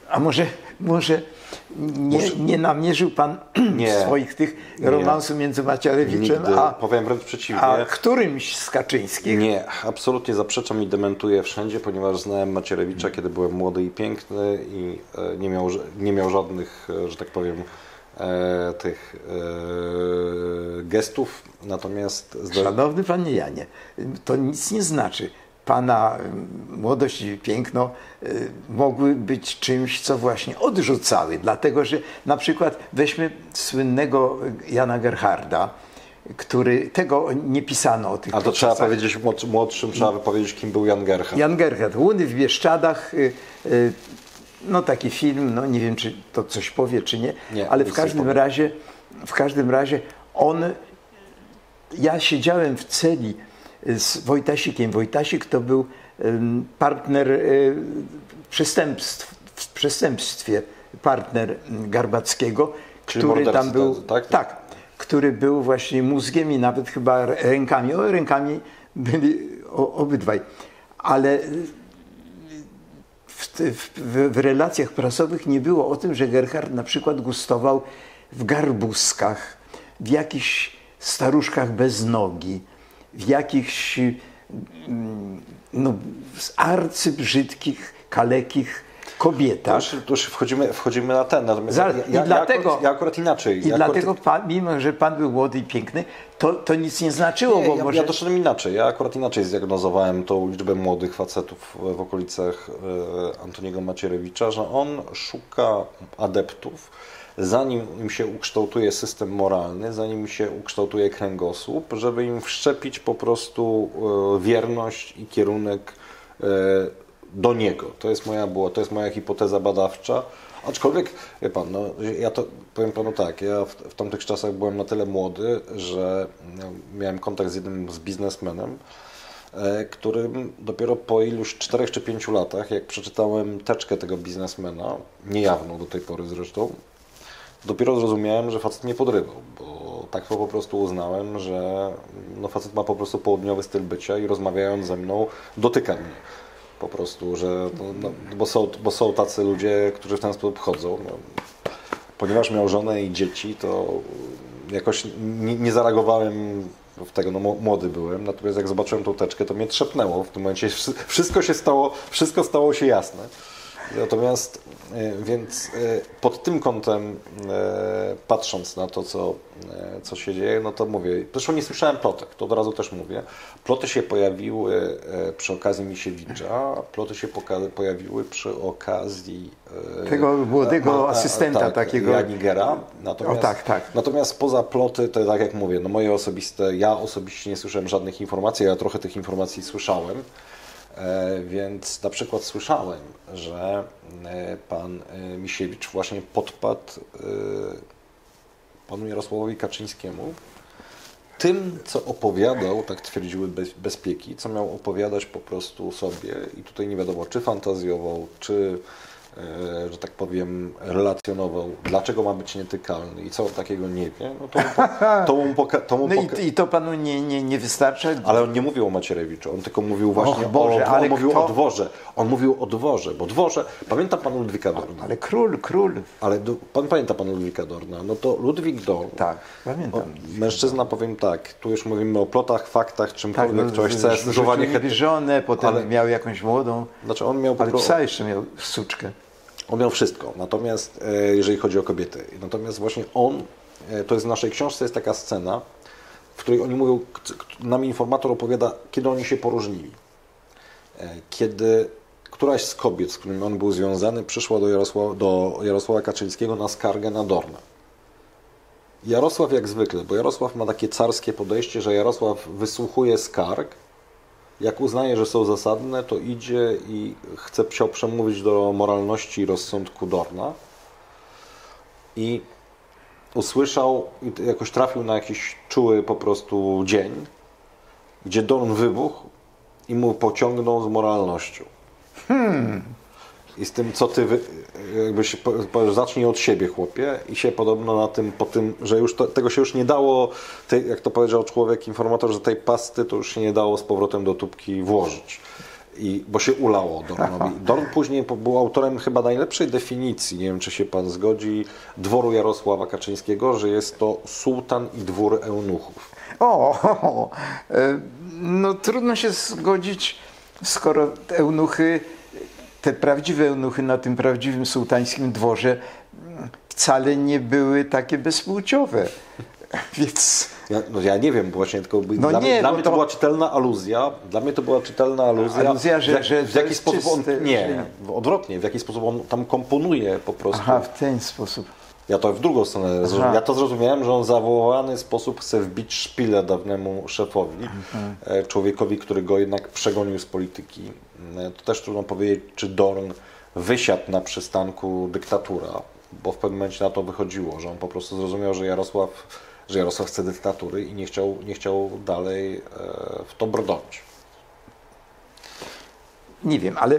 A może, może nie, Muszę... nie namierzył pan nie, swoich tych romansów między Macierewiczem Nigdy. a, Powiem wręcz przeciwnie. a którymś z Kaczyńskich? Nie, absolutnie zaprzeczam i dementuję wszędzie, ponieważ znałem Macierewicza, kiedy byłem młody i piękny i nie miał, nie miał żadnych, że tak powiem, e, tych e, gestów. Natomiast... Szanowny panie Janie, to nic nie znaczy. Pana młodość i piękno y, mogły być czymś, co właśnie odrzucały. Dlatego, że na przykład weźmy słynnego Jana Gerharda, który, tego nie pisano o tych A to trzeba powiedzieć młodszym, trzeba powiedzieć, kim był Jan Gerhard. Jan Gerhard, Łuny w Bieszczadach, y, y, no taki film, no nie wiem, czy to coś powie, czy nie, nie ale w każdym razie, w każdym razie on, ja siedziałem w celi z Wojtasikiem. Wojtasik to był partner przestępstw, w przestępstwie, partner Garbackiego, czyli który tam był, tak? tak, który był właśnie mózgiem i nawet chyba rękami, o, rękami byli obydwaj, ale w, w, w relacjach prasowych nie było o tym, że Gerhard na przykład gustował w garbuskach, w jakichś staruszkach bez nogi, w jakichś no, arcybrzydkich, kalekich kobietach. To już, to już wchodzimy, wchodzimy na ten. Natomiast Za, ja, ja, i dlatego, ja, akurat, ja akurat inaczej. I ja dlatego, akurat... pan, mimo że pan był młody i piękny, to, to nic nie znaczyło. Nie, bo ja, może... ja doszedłem inaczej. Ja akurat inaczej zdiagnozowałem tą liczbę młodych facetów w okolicach e, Antoniego Macierewicza, że on szuka adeptów, zanim im się ukształtuje system moralny, zanim się ukształtuje kręgosłup, żeby im wszczepić po prostu e, wierność i kierunek e, do niego. To jest moja, była, to jest moja hipoteza badawcza. Aczkolwiek, wie pan, no, ja to powiem panu tak, ja w, w tamtych czasach byłem na tyle młody, że miałem kontakt z jednym z biznesmenem, e, którym dopiero po iluś czterech czy pięciu latach, jak przeczytałem teczkę tego biznesmena, niejawną do tej pory zresztą, dopiero zrozumiałem, że facet mnie podrywał, bo tak to po prostu uznałem, że no, facet ma po prostu południowy styl bycia i rozmawiając ze mną dotyka mnie. Po prostu, że no, no, bo, są, bo są tacy ludzie, którzy w ten sposób chodzą. No, ponieważ miał żonę i dzieci, to jakoś nie, nie zareagowałem w tego, no młody byłem, natomiast jak zobaczyłem tą teczkę, to mnie trzepnęło. W tym momencie wszystko się stało, wszystko stało się jasne. Natomiast, więc pod tym kątem, patrząc na to, co, co się dzieje, no to mówię, zresztą nie słyszałem plotek, to od razu też mówię. Ploty się pojawiły przy okazji Misiewicza, ploty się pojawiły przy okazji tego młodego a, a, asystenta tak, takiego. Janigera. Natomiast, o, tak, tak. natomiast poza ploty, to tak jak mówię, no moje osobiste, ja osobiście nie słyszałem żadnych informacji, ja trochę tych informacji słyszałem. E, więc na przykład słyszałem, że e, pan e, Misiewicz właśnie podpadł e, panu Jarosławowi Kaczyńskiemu tym, co opowiadał, tak twierdziły bez, bezpieki, co miał opowiadać po prostu sobie i tutaj nie wiadomo, czy fantazjował, czy e, że tak powiem, relacjonował, dlaczego ma być nietykalny i co takiego nie wie, no to mu, po, to mu, poka, to mu no poka... i, i to panu nie, nie, nie wystarcza? Ale on nie mówił o Macierewiczu, on tylko mówił właśnie Och, Boże, o, ale on mówił kto... o dworze. On mówił o dworze, bo dworze, pamięta pan Ludwika Dorna. Ale król, król. Ale do, pan pamięta pan Ludwika Dorna, no to Ludwik Dorn. Tak, pamiętam. O, mężczyzna, powiem tak, tu już mówimy o plotach, faktach, czymkolwiek, tak, no, ktoś chce, zużywanie het... żonę, potem ale... miał jakąś młodą, znaczy on miał ale po... psa jeszcze miał suczkę. On miał wszystko, natomiast e, jeżeli chodzi o kobiety. Natomiast właśnie on, e, to jest w naszej książce jest taka scena, w której oni mówią, nam informator opowiada, kiedy oni się poróżnili. E, kiedy któraś z kobiet, z którymi on był związany, przyszła do Jarosława, do Jarosława Kaczyńskiego na skargę na Dorna. Jarosław jak zwykle, bo Jarosław ma takie carskie podejście, że Jarosław wysłuchuje skarg, jak uznaje, że są zasadne, to idzie i chce chciał przemówić do moralności i rozsądku Dorna. I usłyszał, i jakoś trafił na jakiś czuły po prostu dzień, gdzie Dorn wybuchł i mu pociągnął z moralnością. Hmm. I z tym, co ty, wy, jakby się, zacznij od siebie, chłopie, i się podobno na tym, po tym, że już to, tego się już nie dało, tej, jak to powiedział człowiek, informator, że tej pasty to już się nie dało z powrotem do tubki włożyć. I, bo się ulało Dornowi. Dorn później był autorem chyba najlepszej definicji, nie wiem czy się pan zgodzi, dworu Jarosława Kaczyńskiego, że jest to sułtan i dwór eunuchów. O, o, no trudno się zgodzić, skoro te eunuchy, te prawdziwe eunuchy na tym prawdziwym sułtańskim dworze wcale nie były takie bezpłciowe. Więc... Ja, no ja nie wiem, właśnie tylko no dla, nie, mnie, dla mnie to... to była czytelna aluzja, dla mnie to była czytelna aluzja, aluzja że, w, jak, że w jaki jest sposób czyste, on, nie, że... odwrotnie, w jaki sposób on tam komponuje po prostu. Aha, w ten sposób. Ja to w drugą stronę, Aha. ja to zrozumiałem, że on w zawołany sposób chce wbić szpilę dawnemu szefowi, mhm. człowiekowi, który go jednak przegonił z polityki. To też trudno powiedzieć, czy Dorn wysiadł na przystanku dyktatura, bo w pewnym momencie na to wychodziło, że on po prostu zrozumiał, że Jarosław, że Jarosław chce dyktatury i nie chciał, nie chciał dalej w to brnąć. Nie wiem, ale,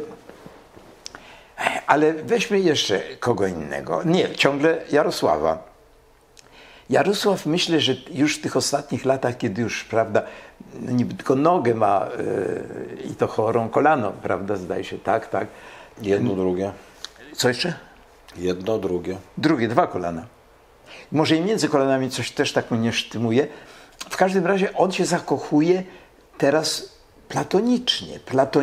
ale weźmy jeszcze kogo innego. Nie, ciągle Jarosława. Jarosław, myślę, że już w tych ostatnich latach, kiedy już, prawda, niby tylko nogę ma yy, i to chorą kolano, prawda, zdaje się, tak, tak. Jedno, drugie. Co jeszcze? Jedno, drugie. Drugie, dwa kolana. Może i między kolanami coś też tak mu nie sztymuje. W każdym razie on się zakochuje teraz platonicznie,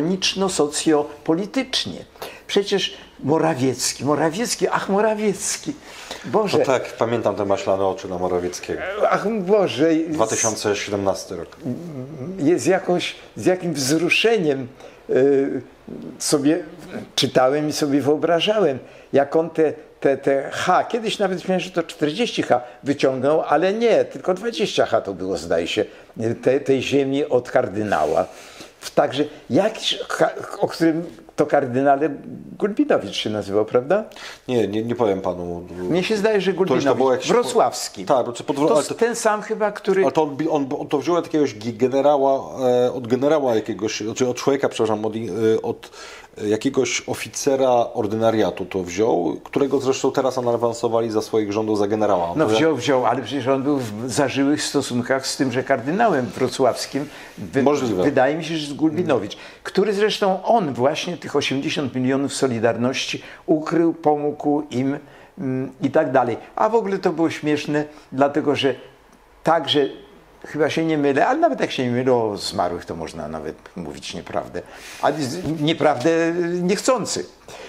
platoniczno-socjopolitycznie. Przecież Morawiecki, Morawiecki, ach Morawiecki, Boże. No tak, pamiętam te maślane oczy na Morawieckiego. Ach Boże. dwa tysiące siedemnasty rok. Jest jakoś, z jakim wzruszeniem y, sobie czytałem i sobie wyobrażałem, jak on te, te, te H, kiedyś nawet myślałem, że to czterdzieści H wyciągnął, ale nie, tylko dwadzieścia H to było, zdaje się, te, tej ziemi od kardynała. Także jakiś, o którym to kardynale Gulbinowicz się nazywał, prawda? Nie, nie, nie powiem panu. Mnie się zdaje, że Gulbinowicz, jakiś... wrocławski. Tak, to, to, to ten sam chyba, który... Ale to on, on, on to wziął od jakiegoś generała, od generała jakiegoś, czy od człowieka, przepraszam, od, od jakiegoś oficera ordynariatu to wziął, którego zresztą teraz awansowali za swoich rządów za generała. No wziął, wziął, ale przecież on był w zażyłych stosunkach z tymże kardynałem wrocławskim. Wy, Możliwe. Wydaje mi się, że z Gulbinowicz, który zresztą on właśnie tych osiemdziesiąt milionów Solidarności ukrył, pomógł im mm, i tak dalej. A w ogóle to było śmieszne, dlatego że także, chyba się nie mylę, ale nawet jak się nie mylę o zmarłych, to można nawet mówić nieprawdę. Ale nieprawdę niechcący.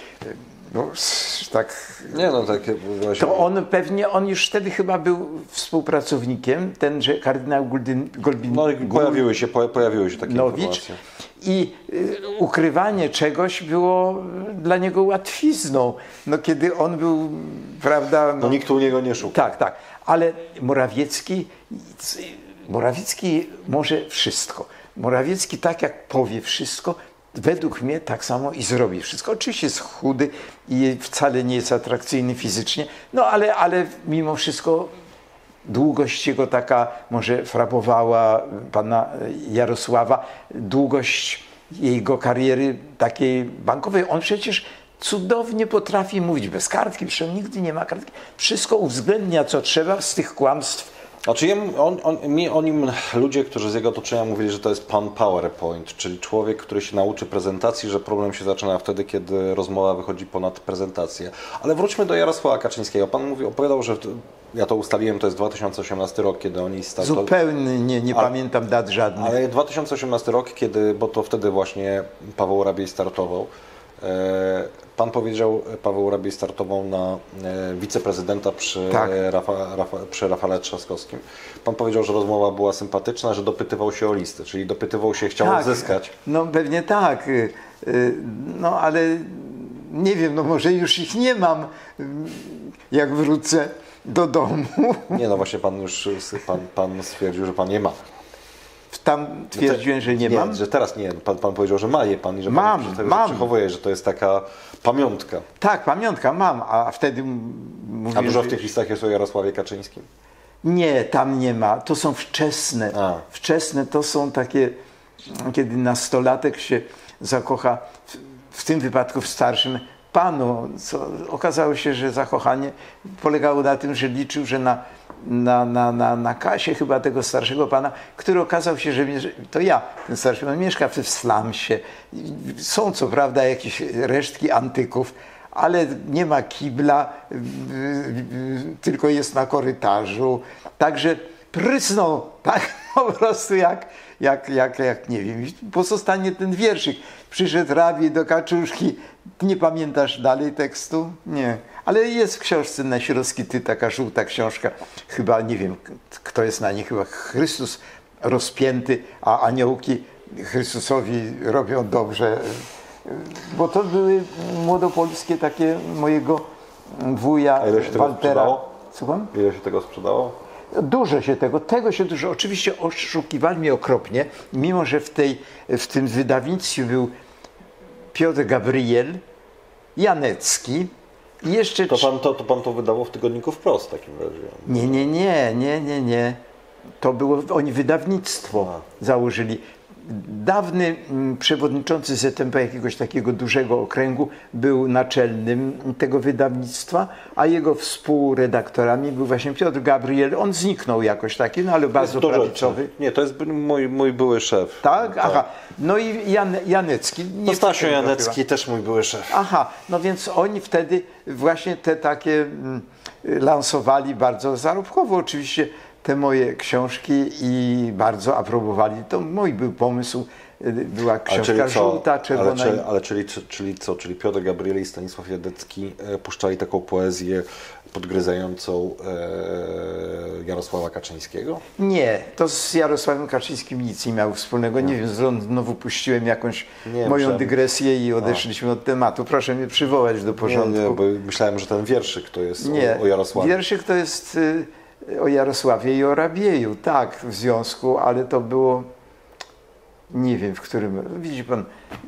No, tak. Nie no, tak. Właśnie... To on pewnie, on już wtedy chyba był współpracownikiem, tenże kardynał Guldin, Golbin, No i pojawiły się, pojawiły się takie Nowicz. informacje. I y, ukrywanie czegoś było dla niego łatwizną. No kiedy on był, prawda... No, no nikt u niego nie szukał. Tak, tak. Ale Morawiecki, Morawiecki może wszystko. Morawiecki tak jak powie wszystko, według mnie tak samo i zrobi wszystko. Oczywiście jest chudy i wcale nie jest atrakcyjny fizycznie, no ale, ale mimo wszystko długość jego taka może frapowała pana Jarosława, długość jego kariery takiej bankowej. On przecież cudownie potrafi mówić bez kartki, przecież nigdy nie ma kartki. Wszystko uwzględnia, co trzeba z tych kłamstw. Znaczy on, on, mi o nim ludzie, którzy z jego otoczenia mówili, że to jest pan PowerPoint, czyli człowiek, który się nauczy prezentacji, że problem się zaczyna wtedy, kiedy rozmowa wychodzi ponad prezentację. Ale wróćmy do Jarosława Kaczyńskiego. Pan mówi, opowiadał, że ja to ustaliłem, to jest dwa tysiące osiemnasty rok, kiedy oni startowali. Zupełnie nie, nie ale, pamiętam dat żadnych. Ale dwa tysiące osiemnasty rok, kiedy, bo to wtedy właśnie Paweł Rabiej startował. Pan powiedział, Paweł Rabiej startował na wiceprezydenta przy, tak. Rafa, Rafa, przy Rafale Trzaskowskim. Pan powiedział, że rozmowa była sympatyczna, że dopytywał się o listę, czyli dopytywał się, chciał tak. odzyskać. No pewnie tak, no ale nie wiem, no może już ich nie mam, jak wrócę do domu. Nie, no właśnie pan już pan, pan stwierdził, że pan nie ma. Tam twierdziłem, że nie, nie mam. Że teraz nie, pan, pan powiedział, że ma je pan i że mam, pan że mam. przechowuje, że to jest taka pamiątka. Tak, pamiątka mam, a wtedy mówię, A dużo że... w tych listach jest o Jarosławie Kaczyńskim? Nie, tam nie ma. To są wczesne. A. Wczesne to są takie, kiedy nastolatek się zakocha, w, w tym wypadku w starszym panu, co okazało się, że zakochanie polegało na tym, że liczył, że na, na, na, na, na kasie chyba tego starszego pana, który okazał się, że to ja, ten starszy pan, mieszka w slumsie. Są co prawda jakieś resztki antyków, ale nie ma kibla, tylko jest na korytarzu. Także prysnął tak po prostu jak, jak, jak, jak nie wiem, pozostanie ten wierszyk. Przyszedł rabie do kaczuszki. Nie pamiętasz dalej tekstu? Nie. Ale jest w książce na Środski, taka żółta książka. Chyba, nie wiem, kto jest na niej, chyba Chrystus rozpięty, a aniołki Chrystusowi robią dobrze. Bo to były młodopolskie takie mojego wuja A ile się tego Waltera. sprzedało? Słucham? Ile się tego sprzedało? Dużo się tego, tego się dużo. Oczywiście oszukiwali mnie okropnie, mimo że w, tej, w tym wydawnictwie był Piotr Gabriel, Janecki i jeszcze... To pan to, to pan to wydawał w tygodniku Wprost w takim razie? Nie, nie, nie, nie, nie, nie. To było, oni wydawnictwo A. założyli. Dawny mm, przewodniczący Z M P jakiegoś takiego dużego okręgu był naczelnym tego wydawnictwa, a jego współredaktorami był właśnie Piotr Gabriel. On zniknął jakoś taki, no ale bardzo prawicowy. Nie, to jest mój, mój były szef. Tak? Aha. No i Jan, Janecki. No Stasiu Janecki też mój były szef. Aha, no więc oni wtedy właśnie te takie mm, lansowali bardzo zarobkowo oczywiście te moje książki i bardzo aprobowali. To mój był pomysł, była książka żółta, czerwona. Ale, czy, ale czyli, czyli co? Czyli Piotr Gabriel i Stanisław Janecki e, puszczali taką poezję podgryzającą e, Jarosława Kaczyńskiego? Nie, to z Jarosławem Kaczyńskim nic nie miało wspólnego. Nie wiem, znowu puściłem jakąś nie, moją myślałem... dygresję i odeszliśmy od tematu. Proszę mnie przywołać do porządku. Nie, nie, bo myślałem, że ten wierszyk to jest nie, o, o Jarosławie. Wierszyk to jest y, o Jarosławie i o Rabieju, tak, w związku, ale to było, nie wiem w którym, widzi pan...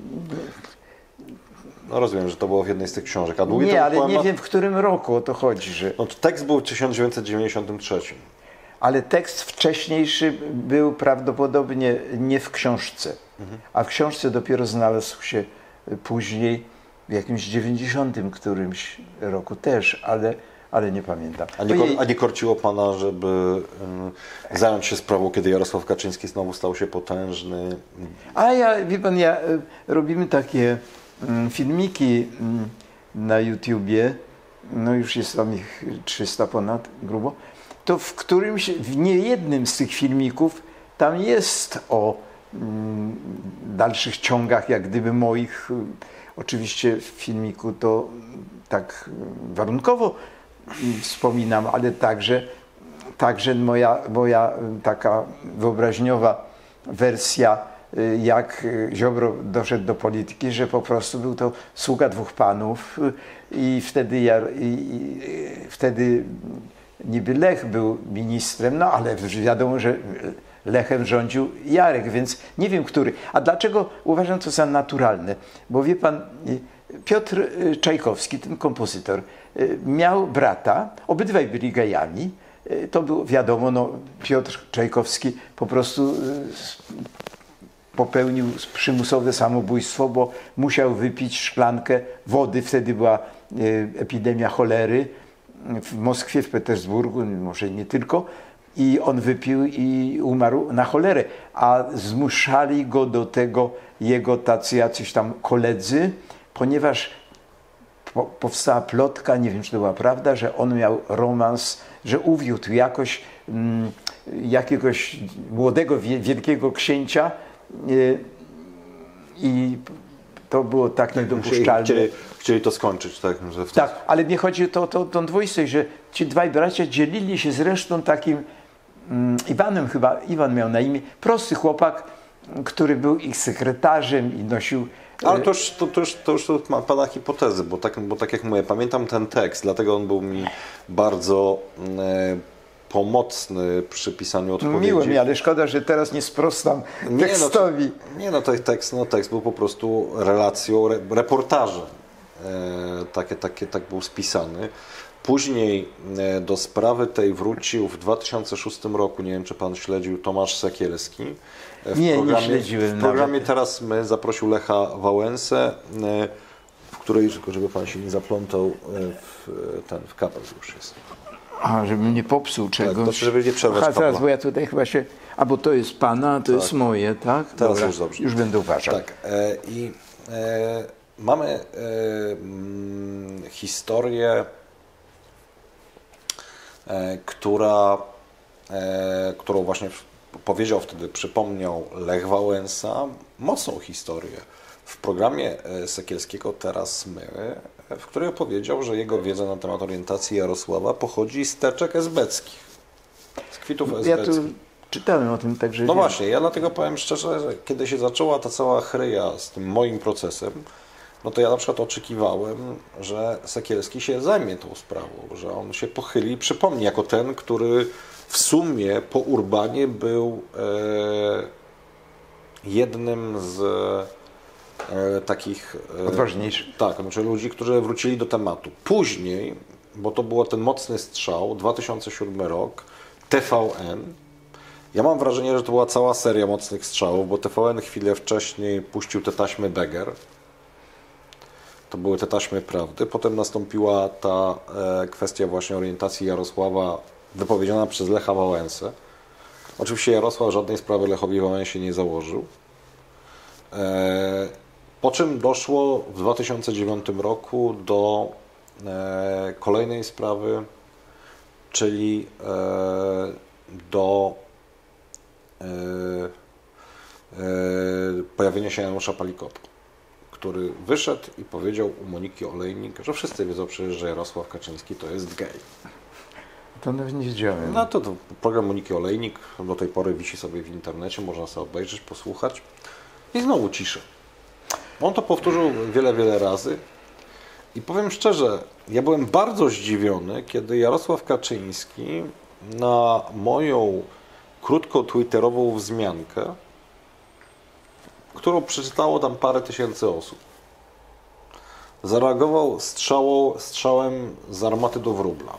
No rozumiem, że to było w jednej z tych książek. A nie, ale poemat... nie wiem w którym roku o to chodzi. Że... No, tekst był w tysiąc dziewięćset dziewięćdziesiątym trzecim. Ale tekst wcześniejszy był prawdopodobnie nie w książce, mhm. a w książce dopiero znalazł się później w jakimś dziewięćdziesiątym którymś roku też, ale, ale nie pamiętam. A nie, jej... a nie korciło pana, żeby y, zająć się sprawą, kiedy Jarosław Kaczyński znowu stał się potężny? A ja, wie pan, ja, robimy takie mm, filmiki mm, na YouTubie, no już jest tam ich trzysta ponad grubo, to w którymś, w niejednym z tych filmików tam jest o mm, dalszych ciągach, jak gdyby moich, oczywiście w filmiku to tak warunkowo wspominam, ale także, także moja, moja taka wyobraźniowa wersja, jak Ziobro doszedł do polityki, że po prostu był to sługa dwóch panów i wtedy, ja, i, i, wtedy niby Lech był ministrem, no ale wiadomo, że Lechem rządził Jarek, więc nie wiem, który. A dlaczego uważam to za naturalne? Bo wie pan, Piotr Czajkowski, ten kompozytor, miał brata, obydwaj byli gejami. To było wiadomo, no, Piotr Czajkowski po prostu popełnił przymusowe samobójstwo, bo musiał wypić szklankę wody. Wtedy była epidemia cholery w Moskwie, w Petersburgu, może nie tylko. I on wypił i umarł na cholerę. A zmuszali go do tego jego tacy jacyś tam koledzy, ponieważ po, powstała plotka, nie wiem, czy to była prawda, że on miał romans, że uwiódł jakoś mm, jakiegoś młodego, wielkiego księcia yy, i to było tak niedopuszczalne. Chcieli, chcieli to skończyć, tak? Że w tak, ale mnie chodzi o to, to, tą dwoistość, że ci dwaj bracia dzielili się zresztą takim mm, Iwanem chyba, Iwan miał na imię, prosty chłopak, który był ich sekretarzem i nosił... Ale to już, to, to już, to już ma pana hipotezy, bo tak, bo tak jak mówię, pamiętam ten tekst, dlatego on był mi bardzo e, pomocny przy pisaniu odpowiedzi. Miło mi, ale szkoda, że teraz nie sprostam tekstowi. Nie no, nie no to tekst, no, tekst był po prostu relacją, re, reportażem. E, takie, takie, tak był spisany. Później e, do sprawy tej wrócił w dwa tysiące szóstym roku, nie wiem, czy pan śledził, Tomasz Sekielski. W nie, programie, nie śledziłem W programie nawet. Teraz My zaprosił Lecha Wałęsę, w której, tylko żeby pan się nie zaplątał w ten, w kabel już jest. A, żebym nie popsuł czegoś. Tak, to żeby nie przerwać Aha, teraz, kabla. bo ja tutaj chyba się... A, bo to jest pana, to Tak. jest moje, tak? Teraz Dobra, już dobrze. Już będę uważał. Tak. E, I e, mamy e, mm, historię, e, która, e, którą właśnie powiedział wtedy, przypomniał Lech Wałęsa, mocną historię w programie Sekielskiego Teraz my, w której powiedział, że jego wiedza na temat orientacji Jarosława pochodzi z teczek esbeckich, z kwitów Ja esbeckich. tu czytałem o tym także. No wiem. właśnie, ja dlatego powiem szczerze, że kiedy się zaczęła ta cała chryja z tym moim procesem, no to ja na przykład oczekiwałem, że Sekielski się zajmie tą sprawą, że on się pochyli i przypomni jako ten, który w sumie po Urbanie był e, jednym z e, takich e, Odważniejszych. Tak, znaczy ludzi, którzy wrócili do tematu. Później, bo to był ten mocny strzał, dwa tysiące siódmy rok, T V N. Ja mam wrażenie, że to była cała seria mocnych strzałów, bo T V N chwilę wcześniej puścił te taśmy Beger. To były te taśmy prawdy. Potem nastąpiła ta e, kwestia właśnie orientacji Jarosława wypowiedziana przez Lecha Wałęsę. Oczywiście Jarosław żadnej sprawy Lechowi Wałęsie nie założył. E, po czym doszło w dwa tysiące dziewiątym roku do e, kolejnej sprawy, czyli e, do e, e, pojawienia się Janusza Palikota, który wyszedł i powiedział u Moniki Olejnik, że wszyscy wiedzą przecież, że Jarosław Kaczyński to jest gej. To nawet nie wiedziałem. No to, to program Moniki Olejnik do tej pory wisi sobie w internecie, można sobie obejrzeć, posłuchać i znowu cisza. On to powtórzył wiele, wiele razy i powiem szczerze, ja byłem bardzo zdziwiony, kiedy Jarosław Kaczyński na moją krótką twitterową wzmiankę, którą przeczytało tam parę tysięcy osób, zareagował strzałą, strzałem z armaty do wróbla.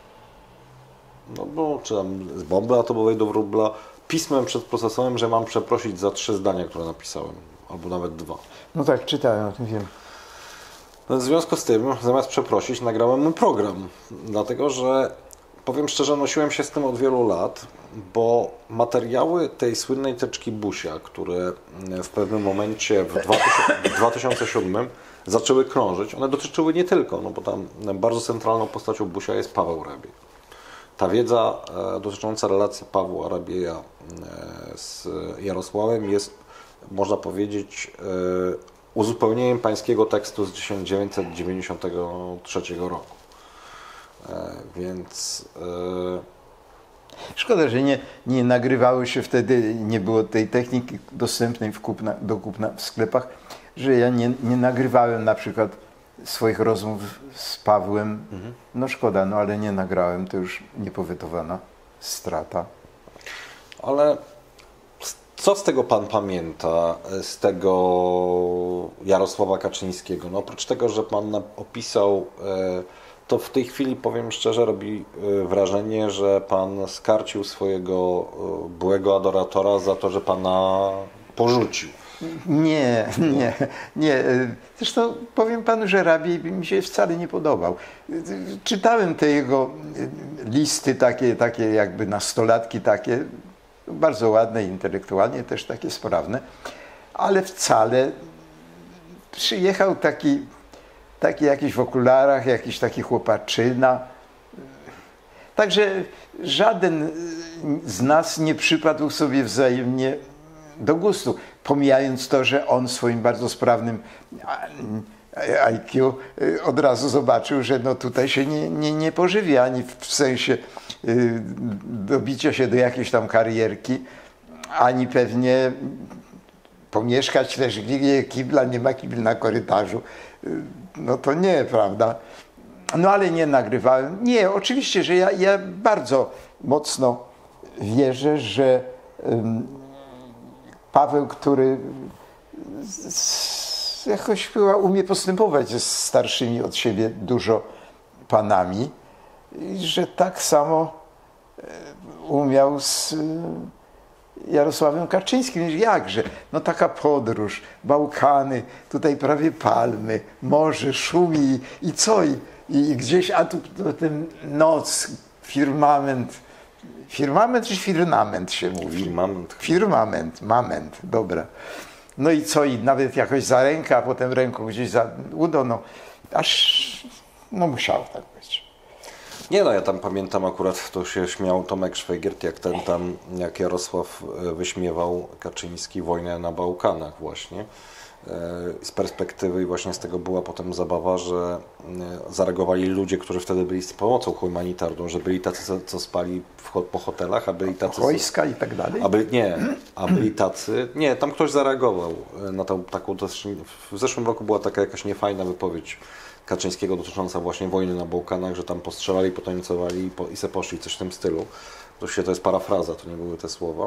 No bo, czy tam z bomby atomowej do wróbla, pismem przed procesem, że mam przeprosić za trzy zdania, które napisałem, albo nawet dwa. No tak, czytałem o tym, wiem. No, w związku z tym, zamiast przeprosić, nagrałem mój program, dlatego że, powiem szczerze, nosiłem się z tym od wielu lat, bo materiały tej słynnej teczki Busia, które w pewnym momencie w dwa tysiące siódmym zaczęły krążyć, one dotyczyły nie tylko, no bo tam bardzo centralną postacią Busia jest Paweł Rabiej. Ta wiedza e, dotycząca relacji Pawła Rabieja e, z Jarosławem jest, można powiedzieć, e, uzupełnieniem pańskiego tekstu z tysiąc dziewięćset dziewięćdziesiątego trzeciego roku. E, więc... E, Szkoda, że nie, nie nagrywały się wtedy, nie było tej techniki dostępnej w kupna, do kupna w sklepach, że ja nie, nie nagrywałem na przykład swoich rozmów z Pawłem. Mhm. No szkoda, no ale nie nagrałem, to już niepowetowana strata. Ale co z tego pan pamięta, z tego Jarosława Kaczyńskiego? No oprócz tego, że pan opisał, to w tej chwili, powiem szczerze, robi wrażenie, że pan skarcił swojego byłego adoratora za to, że pana porzucił. Nie, nie, nie. Zresztą powiem panu, że Rabiej mi się wcale nie podobał. Czytałem te jego listy takie, takie jakby nastolatki takie, bardzo ładne, intelektualnie też takie sprawne, ale wcale przyjechał taki, taki jakiś w okularach, jakiś taki chłopaczyna. Także żaden z nas nie przypadł sobie wzajemnie do gustu. Pomijając to, że on swoim bardzo sprawnym I Q od razu zobaczył, że no tutaj się nie, nie, nie pożywi ani w sensie dobicia się do jakiejś tam karierki, ani pewnie pomieszkać też gdzie kibla, nie ma kibla na korytarzu. No to nie, prawda? No ale nie nagrywałem. Nie, oczywiście, że ja, ja bardzo mocno wierzę, że um, Paweł, który z, jakoś chyba umie postępować z starszymi od siebie dużo panami, i że tak samo umiał z Jarosławem Kaczyńskim. Jakże? No taka podróż, Bałkany, tutaj prawie palmy, morze, szumi i co? I, i gdzieś, a tu ten noc, firmament. Firmament czy firmament się mówi? Firmament. Firmament, moment, dobra. No i co? I nawet jakoś za rękę, a potem ręką gdzieś za udo, no aż, no musiało tak być. Nie no, ja tam pamiętam akurat, to się śmiał Tomek Szwajgiert, jak ten tam, jak Jarosław wyśmiewał Kaczyński wojnę na Bałkanach właśnie. Z perspektywy i właśnie z tego była potem zabawa, że zareagowali ludzie, którzy wtedy byli z pomocą humanitarną, że byli tacy, co spali w, po hotelach, a byli tacy... Wojska i tak dalej? A by, nie, a byli tacy... Nie, tam ktoś zareagował na tą taką... W zeszłym roku była taka jakaś niefajna wypowiedź Kaczyńskiego dotycząca właśnie wojny na Bałkanach, że tam postrzelali, potańcowali i, po, i se poszli, coś w tym stylu. Oczywiście to jest parafraza, to nie były te słowa.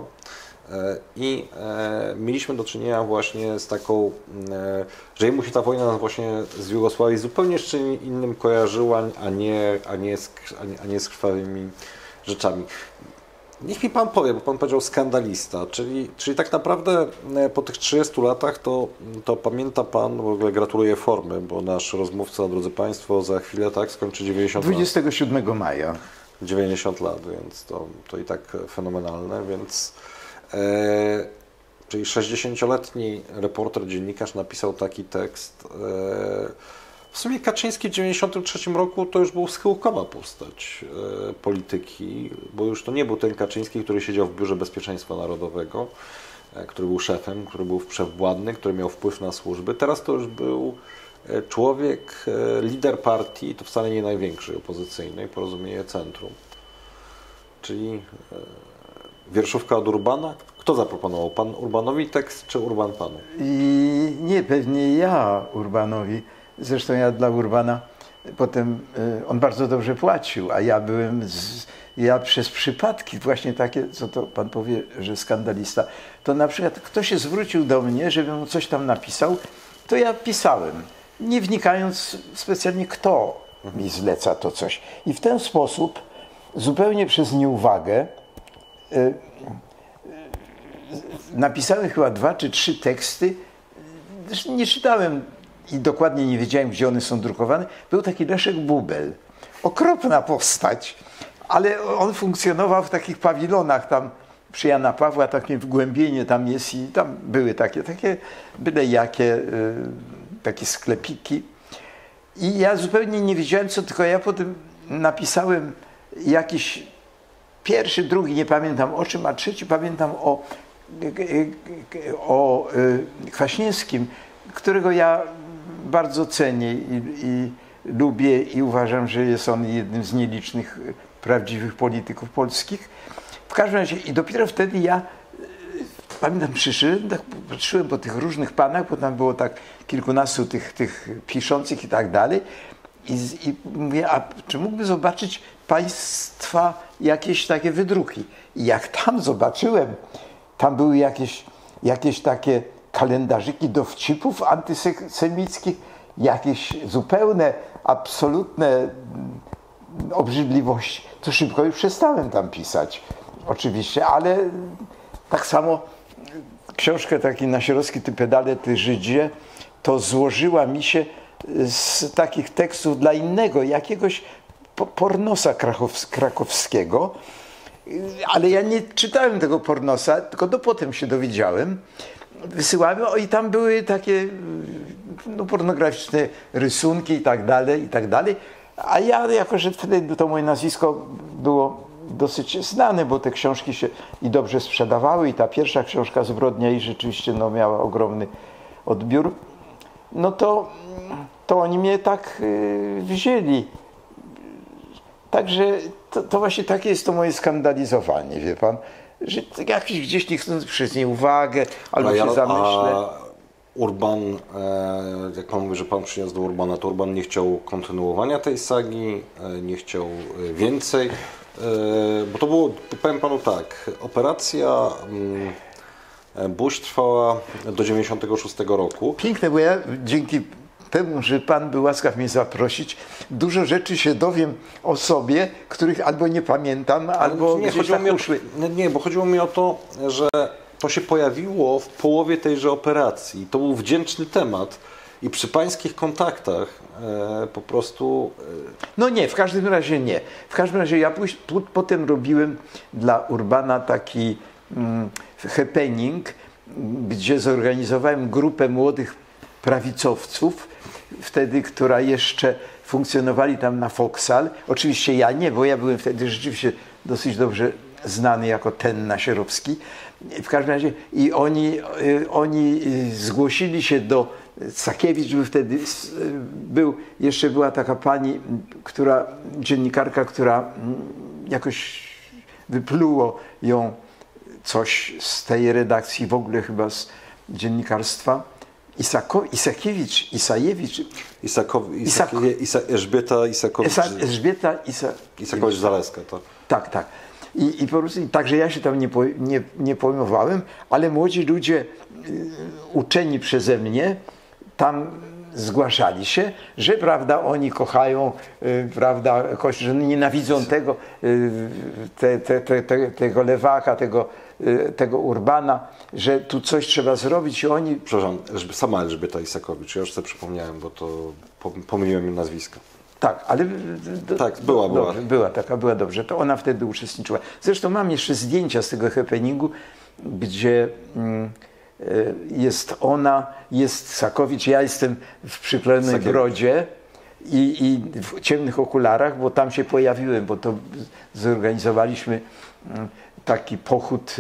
I e, mieliśmy do czynienia właśnie z taką, e, że jemu się ta wojna właśnie z Jugosławii zupełnie z czym innym kojarzyła, a nie, a nie, z, a nie, a nie z krwawymi rzeczami. Niech mi Pan powie, bo Pan powiedział skandalista, czyli, czyli tak naprawdę po tych trzydziestu latach to, to pamięta Pan, w ogóle gratuluję formy, bo nasz rozmówca, drodzy Państwo, za chwilę tak skończy dziewięćdziesiąt lat. dwudziestego siódmego maja. dziewięćdziesiąt lat, więc to, to i tak fenomenalne, więc... E, czyli sześćdziesięcioletni reporter, dziennikarz napisał taki tekst. E, w sumie Kaczyński w dziewięćdziesiątym trzecim roku to już był schyłkowa postać e, polityki, bo już to nie był ten Kaczyński, który siedział w Biurze Bezpieczeństwa Narodowego, e, który był szefem, który był wszechwładny, który miał wpływ na służby. Teraz to już był człowiek, e, lider partii, to wcale nie największej opozycyjnej, Porozumienie Centrum. Czyli e, wierszówka od Urbana. Kto zaproponował? Pan Urbanowi tekst, czy Urban Panu? I nie, pewnie ja Urbanowi. Zresztą ja dla Urbana potem, y, on bardzo dobrze płacił, a ja byłem, z, ja przez przypadki właśnie takie, co to Pan powie, że skandalista, to na przykład ktoś się zwrócił do mnie, żebym mu coś tam napisał, to ja pisałem, nie wnikając specjalnie, kto mi zleca to coś. I w ten sposób, zupełnie przez nieuwagę, y, y, napisałem chyba dwa czy trzy teksty, zresztą nie czytałem i dokładnie nie wiedziałem, gdzie one są drukowane. Był taki Leszek Bubel. Okropna postać, ale on funkcjonował w takich pawilonach tam przy Jana Pawła, takie wgłębienie tam jest i tam były takie, takie byle jakie, y, takie sklepiki. I ja zupełnie nie wiedziałem co, tylko ja potem napisałem jakiś pierwszy, drugi, nie pamiętam o czym, a trzeci pamiętam o, o y, Kwaśniewskim, którego ja bardzo cenię i, i lubię i uważam, że jest on jednym z nielicznych prawdziwych polityków polskich. W każdym razie i dopiero wtedy ja pamiętam, przyszedłem, tak patrzyłem po tych różnych panach, bo tam było tak kilkunastu tych, tych piszących i tak dalej i, i mówię, a czy mógłby zobaczyć Państwa jakieś takie wydruki? I jak tam zobaczyłem, tam były jakieś, jakieś takie kalendarzyki dowcipów antysemickich, jakieś zupełne, absolutne obrzydliwości, to szybko już przestałem tam pisać. Oczywiście, ale tak samo książkę taki Nasierowski, Ty pedale, ty Żydzie, to złożyła mi się z takich tekstów dla innego, jakiegoś pornosa krakowskiego, ale ja nie czytałem tego pornosa, tylko do potem się dowiedziałem. Wysyłałem, o i tam były takie no, pornograficzne rysunki i tak dalej, i tak dalej. A ja, jako że wtedy to moje nazwisko było dosyć znane, bo te książki się i dobrze sprzedawały i ta pierwsza książka Zbrodnia i rzeczywiście no, miała ogromny odbiór, no to, to oni mnie tak yy, wzięli. Także to, to właśnie takie jest to moje skandalizowanie, wie pan, że jakiś gdzieś nie chcąc przyjąć uwagę, albo a się ja, zamyślę. A Urban, e, jak pan mówi, że pan przyniósł do Urbana, to Urban nie chciał kontynuowania tej sagi, e, nie chciał więcej, e, bo to było, powiem panu tak, operacja mm, Bush trwała do dziewięćdziesiątego szóstego roku. Piękne, bo ja dzięki temu, że Pan był łaskaw mnie zaprosić. Dużo rzeczy się dowiem o sobie, których albo nie pamiętam, albo nie, gdzieś tak mi o, uszły. nie, bo chodziło mi o to, że to się pojawiło w połowie tejże operacji. To był wdzięczny temat i przy pańskich kontaktach e, po prostu... E... No nie, w każdym razie nie. W każdym razie ja póź, p- potem robiłem dla Urbana taki mm, happening, gdzie zorganizowałem grupę młodych prawicowców, wtedy, która jeszcze funkcjonowali tam na Foksal. Oczywiście ja nie, bo ja byłem wtedy rzeczywiście dosyć dobrze znany jako ten Nasierowski. W każdym razie i oni, oni zgłosili się do Sakiewicz, był wtedy, był, jeszcze była taka pani, która, dziennikarka, która jakoś wypluło ją coś z tej redakcji, w ogóle chyba z dziennikarstwa. Isako, Isakiewicz, Isajewicz. Isakow, Isak, Isa, Elżbieta Isakowicz. Isa, Elżbieta Isa, Isakowicz-Zaleska, to. Tak, tak. I, i po prostu, także ja się tam nie, po, nie, nie pojmowałem, ale młodzi ludzie y, uczeni przeze mnie tam zgłaszali się, że prawda, oni kochają, y, prawda, Kościół, że nienawidzą tego, y, te, te, te, te, tego lewaka, tego, y, tego Urbana, że tu coś trzeba zrobić i oni... Przepraszam, sama Elżbieta Isakowicz, ja już sobie przypomniałem, bo to pomyliłem im nazwisko. Tak, ale do, tak, była, była. Dobrze, była taka, była dobrze. To ona wtedy uczestniczyła. Zresztą mam jeszcze zdjęcia z tego happeningu, gdzie mm, jest ona, jest Sakowicz, ja jestem w przyklejonej Sakiewicz. brodzie i, i w ciemnych okularach, bo tam się pojawiłem, bo to zorganizowaliśmy taki pochód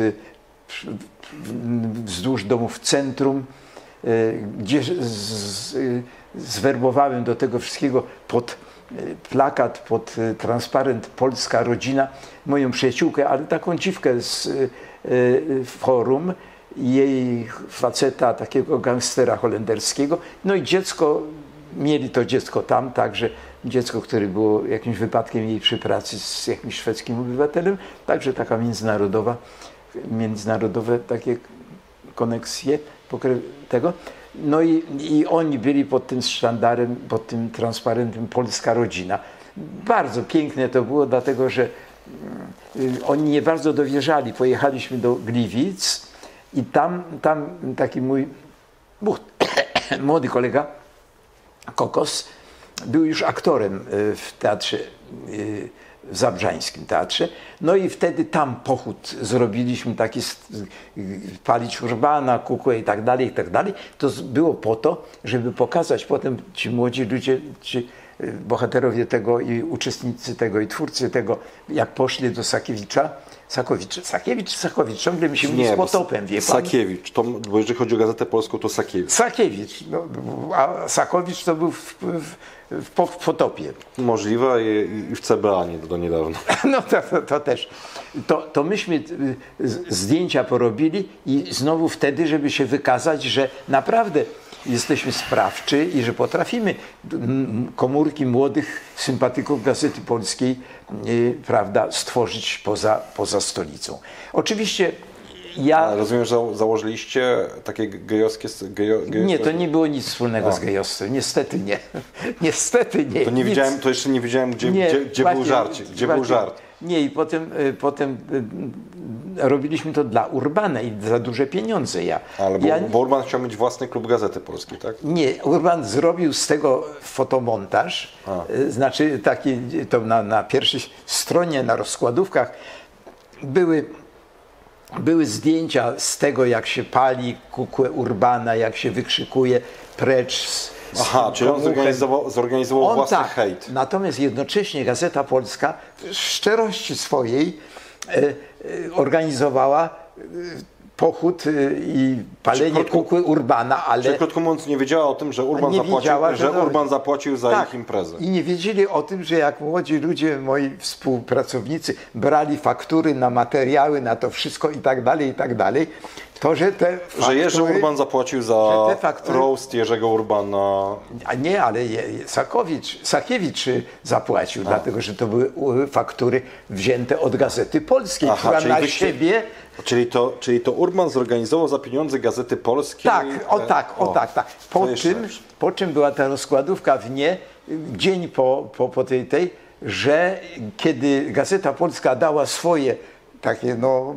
wzdłuż domów centrum, gdzie z, z, zwerbowałem do tego wszystkiego pod plakat, pod transparent Polska Rodzina, moją przyjaciółkę, ale taką dziwkę z y, forum, jej faceta, takiego gangstera holenderskiego, no i dziecko, mieli to dziecko tam, także dziecko, które było jakimś wypadkiem jej przy pracy z jakimś szwedzkim obywatelem, także taka międzynarodowa, międzynarodowe takie koneksje tego. No i, i oni byli pod tym sztandarem, pod tym transparentem Polska Rodzina. Bardzo piękne to było, dlatego że y, oni nie bardzo dowierzali. Pojechaliśmy do Gliwic i tam, tam taki mój buch, młody kolega, Kokos, był już aktorem w teatrze, w Zabrzańskim Teatrze. No i wtedy tam pochód zrobiliśmy, taki palić Urbana, Kukłę i tak dalej, i tak dalej. To było po to, żeby pokazać potem ci młodzi ludzie, ci bohaterowie tego i uczestnicy tego i twórcy tego, jak poszli do Sakiewicza, Sakowicz, Sakiewicz, Sakowicz, ciągle mi się mówi z potopem, wie pan? Sakiewicz, to, bo jeżeli chodzi o Gazetę Polską, to Sakiewicz. Sakiewicz, no, a Sakowicz to był w, w, w, w potopie. Możliwe i, i w C B A nie do niedawna. No to, to, to też. To, to myśmy zdjęcia porobili i znowu wtedy, żeby się wykazać, że naprawdę jesteśmy sprawczy i że potrafimy komórki młodych sympatyków Gazety Polskiej, prawda, stworzyć poza, poza stolicą. Oczywiście ja... A rozumiem, że założyliście takie gejowskie... Gejo, gejo... Nie, to nie było nic wspólnego A. z gejowstwem. Niestety nie. Niestety nie. To, nie widziałem, to jeszcze nie wiedziałem, gdzie, nie, gdzie, gdzie właśnie, był żarcik, gdzie właśnie, był żart. Nie, i potem, potem robiliśmy to dla Urbana i za duże pieniądze. Ja, Ale bo, ja, bo Urban chciał mieć własny klub Gazety Polskiej, tak? Nie, Urban zrobił z tego fotomontaż, A. znaczy taki, to na, na pierwszej stronie, na rozkładówkach były, były zdjęcia z tego, jak się pali kukłę Urbana, jak się wykrzykuje precz z, Aha, czyli on zorganizował, zorganizował on własny tak, hejt. Natomiast jednocześnie Gazeta Polska w szczerości swojej e, e, organizowała e, pochód e, i palenie krótko, kukły Urbana, ale... Czyli krótko mówiąc nie wiedziała o tym, że Urban, zapłacił, wiedziała, że, że Urban zapłacił za tak, ich imprezę. I nie wiedzieli o tym, że jak młodzi ludzie, moi współpracownicy brali faktury na materiały, na to wszystko i tak dalej, i tak dalej, To, że te faktury, że Jerzy Urban zapłacił za faktury, roast Jerzego Urbana. A nie, ale Sakowicz, Sakiewicz zapłacił, a. dlatego że to były faktury wzięte od Gazety Polskiej, Aha, która na wyście... siebie... Czyli to, czyli to Urban zorganizował za pieniądze Gazety Polskiej? Tak, o tak, o, o tak, tak. Po czym, po czym była ta rozkładówka w nie, dzień po, po, po tej, tej, że kiedy Gazeta Polska dała swoje takie, no...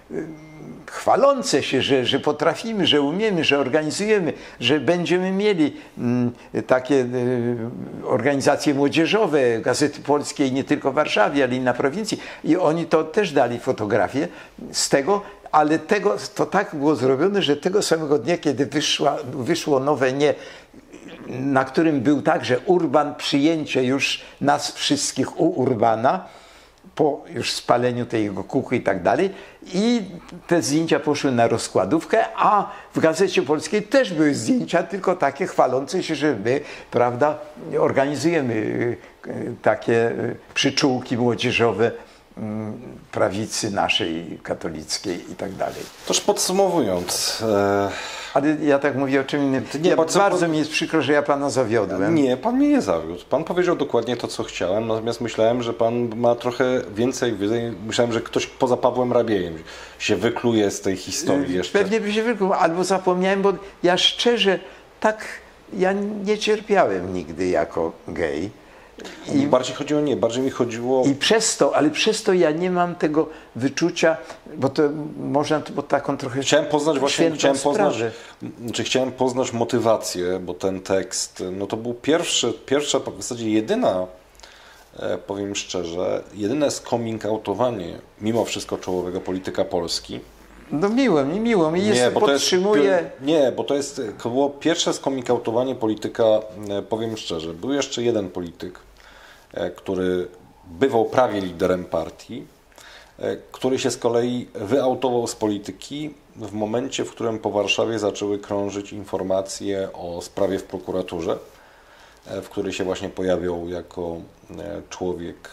chwalące się, że, że potrafimy, że umiemy, że organizujemy, że będziemy mieli m, takie y, organizacje młodzieżowe, Gazety Polskiej nie tylko w Warszawie, ale i na prowincji. I oni to też dali fotografię z tego, ale tego, to tak było zrobione, że tego samego dnia, kiedy wyszła, wyszło nowe nie, na którym był także Urban, przyjęcie już nas wszystkich u Urbana, po już spaleniu tej jego kuchy i tak dalej. I te zdjęcia poszły na rozkładówkę, a w Gazecie Polskiej też były zdjęcia, tylko takie chwalące się, że my, prawda, organizujemy takie przyczółki młodzieżowe prawicy naszej katolickiej i tak dalej. Toż podsumowując... E... Ale ja tak mówię o czym innym. Nie, ja bardzo pan... mi jest przykro, że ja pana zawiodłem. Nie, pan mnie nie zawiódł. Pan powiedział dokładnie to, co chciałem, natomiast myślałem, że pan ma trochę więcej wiedzy. Myślałem, że ktoś poza Pawłem Rabiejem się wykluje z tej historii jeszcze. Pewnie by się wykluł, albo zapomniałem, bo ja szczerze tak, ja nie cierpiałem nigdy jako gej. I bardziej chodziło nie, bardziej mi chodziło... I przez to, ale przez to ja nie mam tego wyczucia, bo to można to, bo taką trochę Chciałem poznać właśnie, chciałem poznać, czy chciałem poznać motywację, bo ten tekst, no to był pierwszy, pierwsza, w zasadzie jedyna, e, powiem szczerze, jedyne skoming-outowanie, mimo wszystko czołowego polityka Polski. No miło mi, miło mi, jest, nie, bo podtrzymuję... To jest, nie, bo to jest, to było pierwsze skoming-outowanie polityka, e, powiem szczerze, był jeszcze jeden polityk, który bywał prawie liderem partii, który się z kolei wyautował z polityki w momencie, w którym po Warszawie zaczęły krążyć informacje o sprawie w prokuraturze, w której się właśnie pojawiał jako człowiek,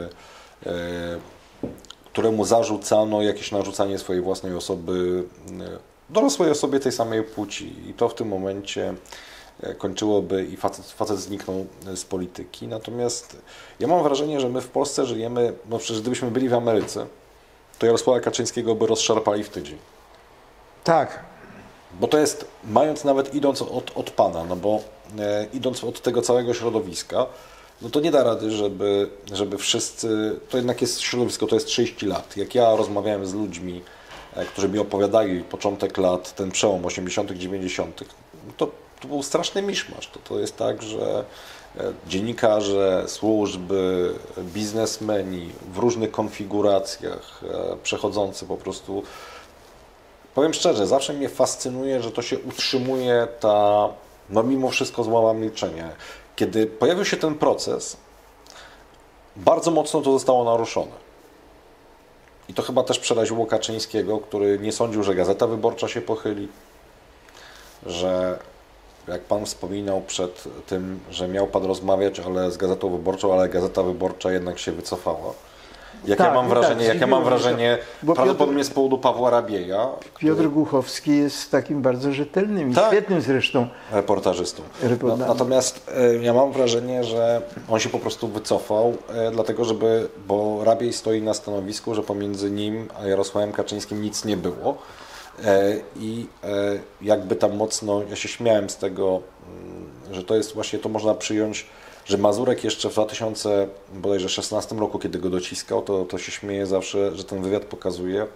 któremu zarzucano jakieś narzucanie swojej własnej osoby dorosłej osobie tej samej płci. I to w tym momencie kończyłoby i facet, facet zniknął z polityki. Natomiast ja mam wrażenie, że my w Polsce żyjemy, no przecież gdybyśmy byli w Ameryce, to Jarosława Kaczyńskiego by rozszarpali w tydzień. Tak. Bo to jest, mając nawet idąc od, od pana, no bo e, idąc od tego całego środowiska, no to nie da rady, żeby, żeby wszyscy, to jednak jest środowisko, to jest trzydzieści lat. Jak ja rozmawiałem z ludźmi, e, którzy mi opowiadali początek lat, ten przełom osiemdziesiątych, dziewięćdziesiątych, to to był straszny miszmasz. To, to jest tak, że dziennikarze, służby, biznesmeni w różnych konfiguracjach przechodzący po prostu... Powiem szczerze, zawsze mnie fascynuje, że to się utrzymuje ta, no mimo wszystko zmowa milczenia. Kiedy pojawił się ten proces, bardzo mocno to zostało naruszone. I to chyba też przeraziło Kaczyńskiego, który nie sądził, że Gazeta Wyborcza się pochyli, że jak pan wspominał przed tym, że miał pan rozmawiać ale z Gazetą Wyborczą, ale Gazeta Wyborcza jednak się wycofała. Jak tak, ja mam wrażenie, tak, jak ja mam wrażenie bo prawdopodobnie Piotr, z powodu Pawła Rabieja. Piotr który, Głuchowski jest takim bardzo rzetelnym i tak, świetnym zresztą reportażystą. reportażystą. No, natomiast e, ja mam wrażenie, że on się po prostu wycofał, e, dlatego żeby, bo Rabiej stoi na stanowisku, że pomiędzy nim a Jarosławem Kaczyńskim nic nie było. I jakby tam mocno, ja się śmiałem z tego, że to jest właśnie, to można przyjąć, że Mazurek jeszcze w dwa tysiące szesnastym roku, kiedy go dociskał, to, to się śmieje zawsze, że ten wywiad pokazuje,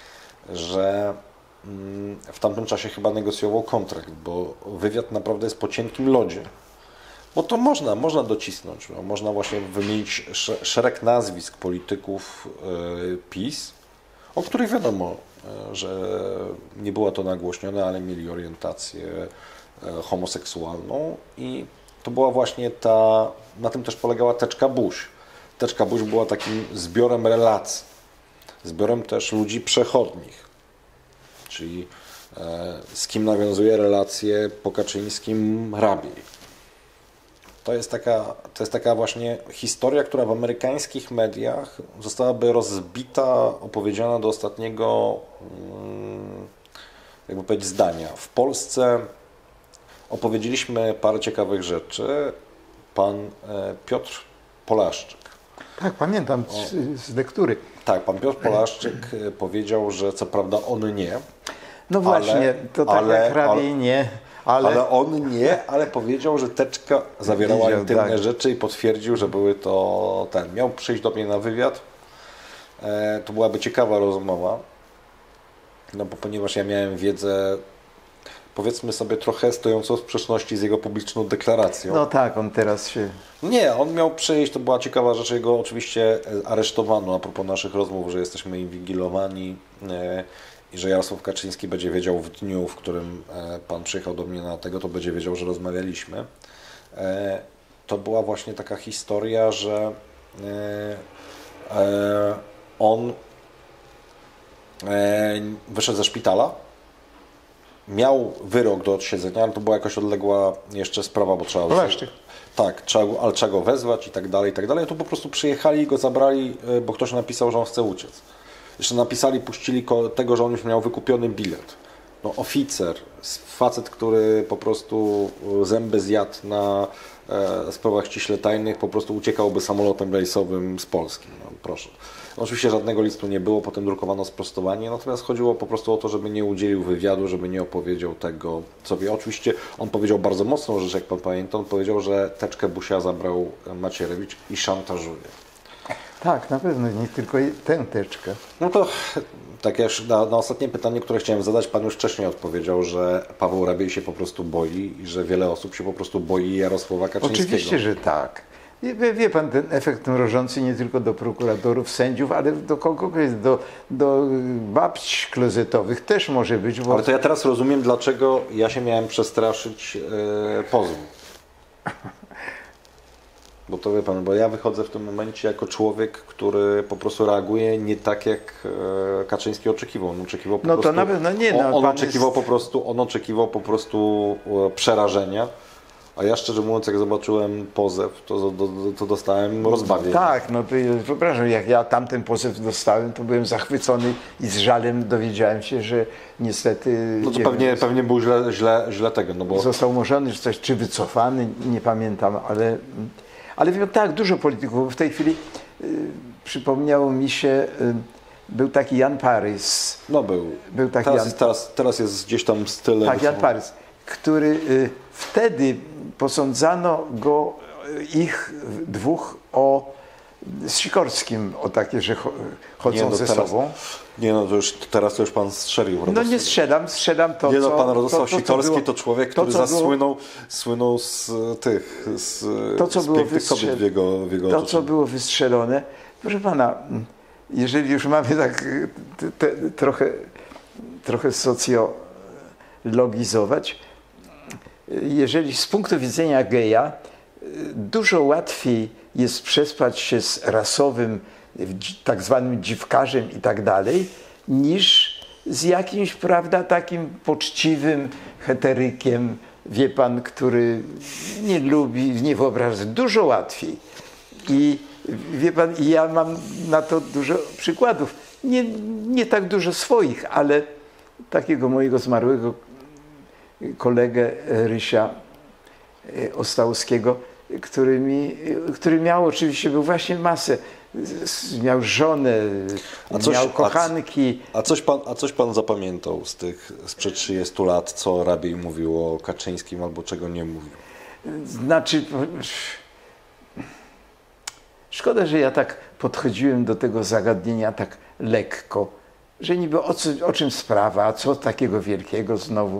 że w tamtym czasie chyba negocjował kontrakt, bo wywiad naprawdę jest po cienkim lodzie. Bo to można, można docisnąć, no, można właśnie wymienić szereg nazwisk polityków PiS, o których wiadomo, że nie było to nagłośnione, ale mieli orientację homoseksualną i to była właśnie ta, na tym też polegała Teczka Buś. Teczka Buś była takim zbiorem relacji, zbiorem też ludzi przechodnich, czyli z kim nawiązuje relacje po Kaczyńskim Rabiej. To jest taka, to jest taka właśnie historia, która w amerykańskich mediach zostałaby rozbita, opowiedziana do ostatniego, jakby powiedzieć, zdania. W Polsce opowiedzieliśmy parę ciekawych rzeczy. Pan Piotr Polaszczyk. Tak, pamiętam z, z lektury. Tak, pan Piotr Polaszczyk powiedział, że co prawda on nie. No właśnie, ale, to tak ale, jak Rabiej nie. Ale... ale on nie, ale powiedział, że teczka zawierała Widział, intymne tak. rzeczy i potwierdził, że były to ten. Miał przyjść do mnie na wywiad. E, to byłaby ciekawa rozmowa. No bo ponieważ ja miałem wiedzę, powiedzmy sobie, trochę stojącą w sprzeczności z jego publiczną deklaracją. No tak, on teraz się... Nie, on miał przyjść, to była ciekawa rzecz, jego oczywiście aresztowano a propos naszych rozmów, że jesteśmy inwigilowani e, i że Jarosław Kaczyński będzie wiedział w dniu, w którym e, pan przyjechał do mnie na tego, to będzie wiedział, że rozmawialiśmy. E, to była właśnie taka historia, że e, e, on e, wyszedł ze szpitala. Miał wyrok do odsiedzenia, ale to była jakaś odległa jeszcze sprawa, bo trzeba... Właśnie. Tak, trzeba, ale trzeba go wezwać i tak dalej, i tak dalej. Tu po prostu przyjechali i go zabrali, bo ktoś napisał, że on chce uciec. Jeszcze napisali, puścili tego, że on już miał wykupiony bilet. No oficer, facet, który po prostu zęby zjadł na e, sprawach ściśle tajnych, po prostu uciekałby samolotem rejsowym z Polski. No, proszę. Oczywiście żadnego listu nie było, potem drukowano sprostowanie, natomiast chodziło po prostu o to, żeby nie udzielił wywiadu, żeby nie opowiedział tego, co wie. Oczywiście on powiedział bardzo mocną rzecz, jak pan pamięta, on powiedział, że teczkę Busia zabrał Macierewicz i szantażuje. Tak, na pewno, nie tylko tę teczkę. No to tak już na, na ostatnie pytanie, które chciałem zadać, pan już wcześniej odpowiedział, że Paweł Rabiej się po prostu boi i że wiele osób się po prostu boi Jarosława Kaczyńskiego. Oczywiście, że tak. Wie, wie pan, ten efekt mrożący nie tylko do prokuratorów, sędziów, ale do kogoś, do, do babci klozetowych też może być. Bo... Ale to ja teraz rozumiem, dlaczego ja się miałem przestraszyć e, pozwu. Bo to wie pan, bo ja wychodzę w tym momencie jako człowiek, który po prostu reaguje nie tak, jak e, Kaczyński oczekiwał. On oczekiwał po no prostu, to na pewno nie. No, on, on, oczekiwał jest... po prostu, on oczekiwał po prostu e, przerażenia. A ja szczerze mówiąc, jak zobaczyłem pozew, to, to, to dostałem rozbawienie. Tak, no to wyobrażam, jak ja tamten pozew dostałem, to byłem zachwycony i z żalem dowiedziałem się, że niestety... No to pewnie, wiem, pewnie był źle, źle, źle tego, no bo... Został umorzony, czy coś, czy wycofany, nie pamiętam, ale... Ale wiem, tak, dużo polityków, bo w tej chwili y, przypomniało mi się, y, był taki Jan Parys. No był. był taki teraz, Jan... jest, teraz, teraz jest gdzieś tam stylem... Tak, Jan Parys, który y, wtedy posądzano go, ich dwóch o z Sikorskim, o takie, że chodzą nie, no ze teraz, sobą. Nie no, to już, teraz to już pan strzelił. No nie strzelam, strzelam to, nie, no, co... pan Radosław to, to, Sikorski było, to człowiek, który to, zasłynął było, słynął z tych, z, to, co z było pięknych kobiet w jego, w jego To, otoczeniu. co było wystrzelone. Proszę pana, jeżeli już mamy tak te, te, trochę, trochę socjologizować, jeżeli z punktu widzenia geja dużo łatwiej jest przespać się z rasowym, tak zwanym dziwkarzem i tak dalej, niż z jakimś, prawda, takim poczciwym heterykiem, wie pan, który nie lubi, nie wyobraża, dużo łatwiej. I wie pan, ja mam na to dużo przykładów. Nie, nie tak dużo swoich, ale takiego mojego zmarłego kolegę Rysia Ostałowskiego, który, mi, który miał oczywiście, był właśnie masę, miał żonę, a coś, miał kochanki. A, a, coś pan, a coś pan zapamiętał z tych sprzed trzydziestu lat, co Rabiej mówił o Kaczyńskim albo czego nie mówił? Znaczy, szkoda, że ja tak podchodziłem do tego zagadnienia tak lekko, że niby o, co, o czym sprawa, a co takiego wielkiego znowu.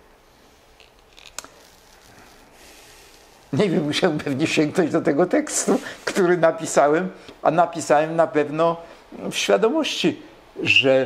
Nie wiem, musiałem pewnie sięgnąć do tego tekstu, który napisałem, a napisałem na pewno w świadomości, że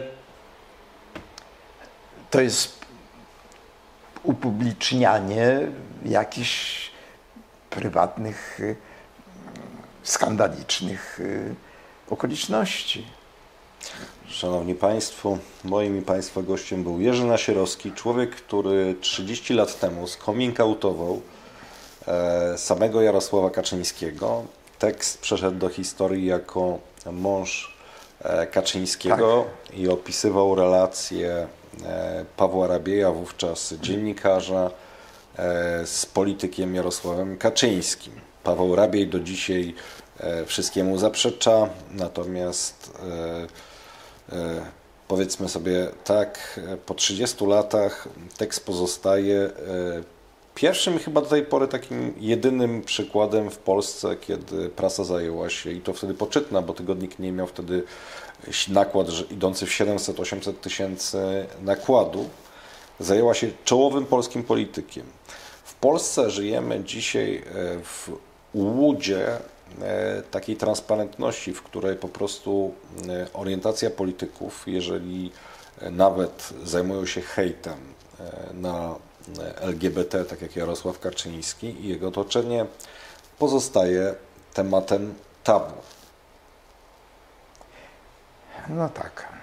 to jest upublicznianie jakichś prywatnych, skandalicznych okoliczności. Szanowni Państwo, moim i Państwa gościem był Jerzy Nasierowski, człowiek, który trzydzieści lat temu skominkautował samego Jarosława Kaczyńskiego. Tekst przeszedł do historii jako mąż Kaczyńskiego tak. i opisywał relacje Pawła Rabieja, wówczas dziennikarza, z politykiem Jarosławem Kaczyńskim. Paweł Rabiej do dzisiaj wszystkiemu zaprzecza, natomiast powiedzmy sobie tak, po trzydziestu latach tekst pozostaje pierwszym i chyba do tej pory takim jedynym przykładem w Polsce, kiedy prasa zajęła się, i to wtedy poczytna, bo tygodnik nie miał wtedy nakład idący w siedemset osiemset tysięcy nakładu, zajęła się czołowym polskim politykiem. W Polsce żyjemy dzisiaj w łudzie takiej transparentności, w której po prostu orientacja polityków, jeżeli nawet zajmują się hejtem na L G B T, tak jak Jarosław Kaczyński i jego otoczenie, pozostaje tematem tabu. No tak.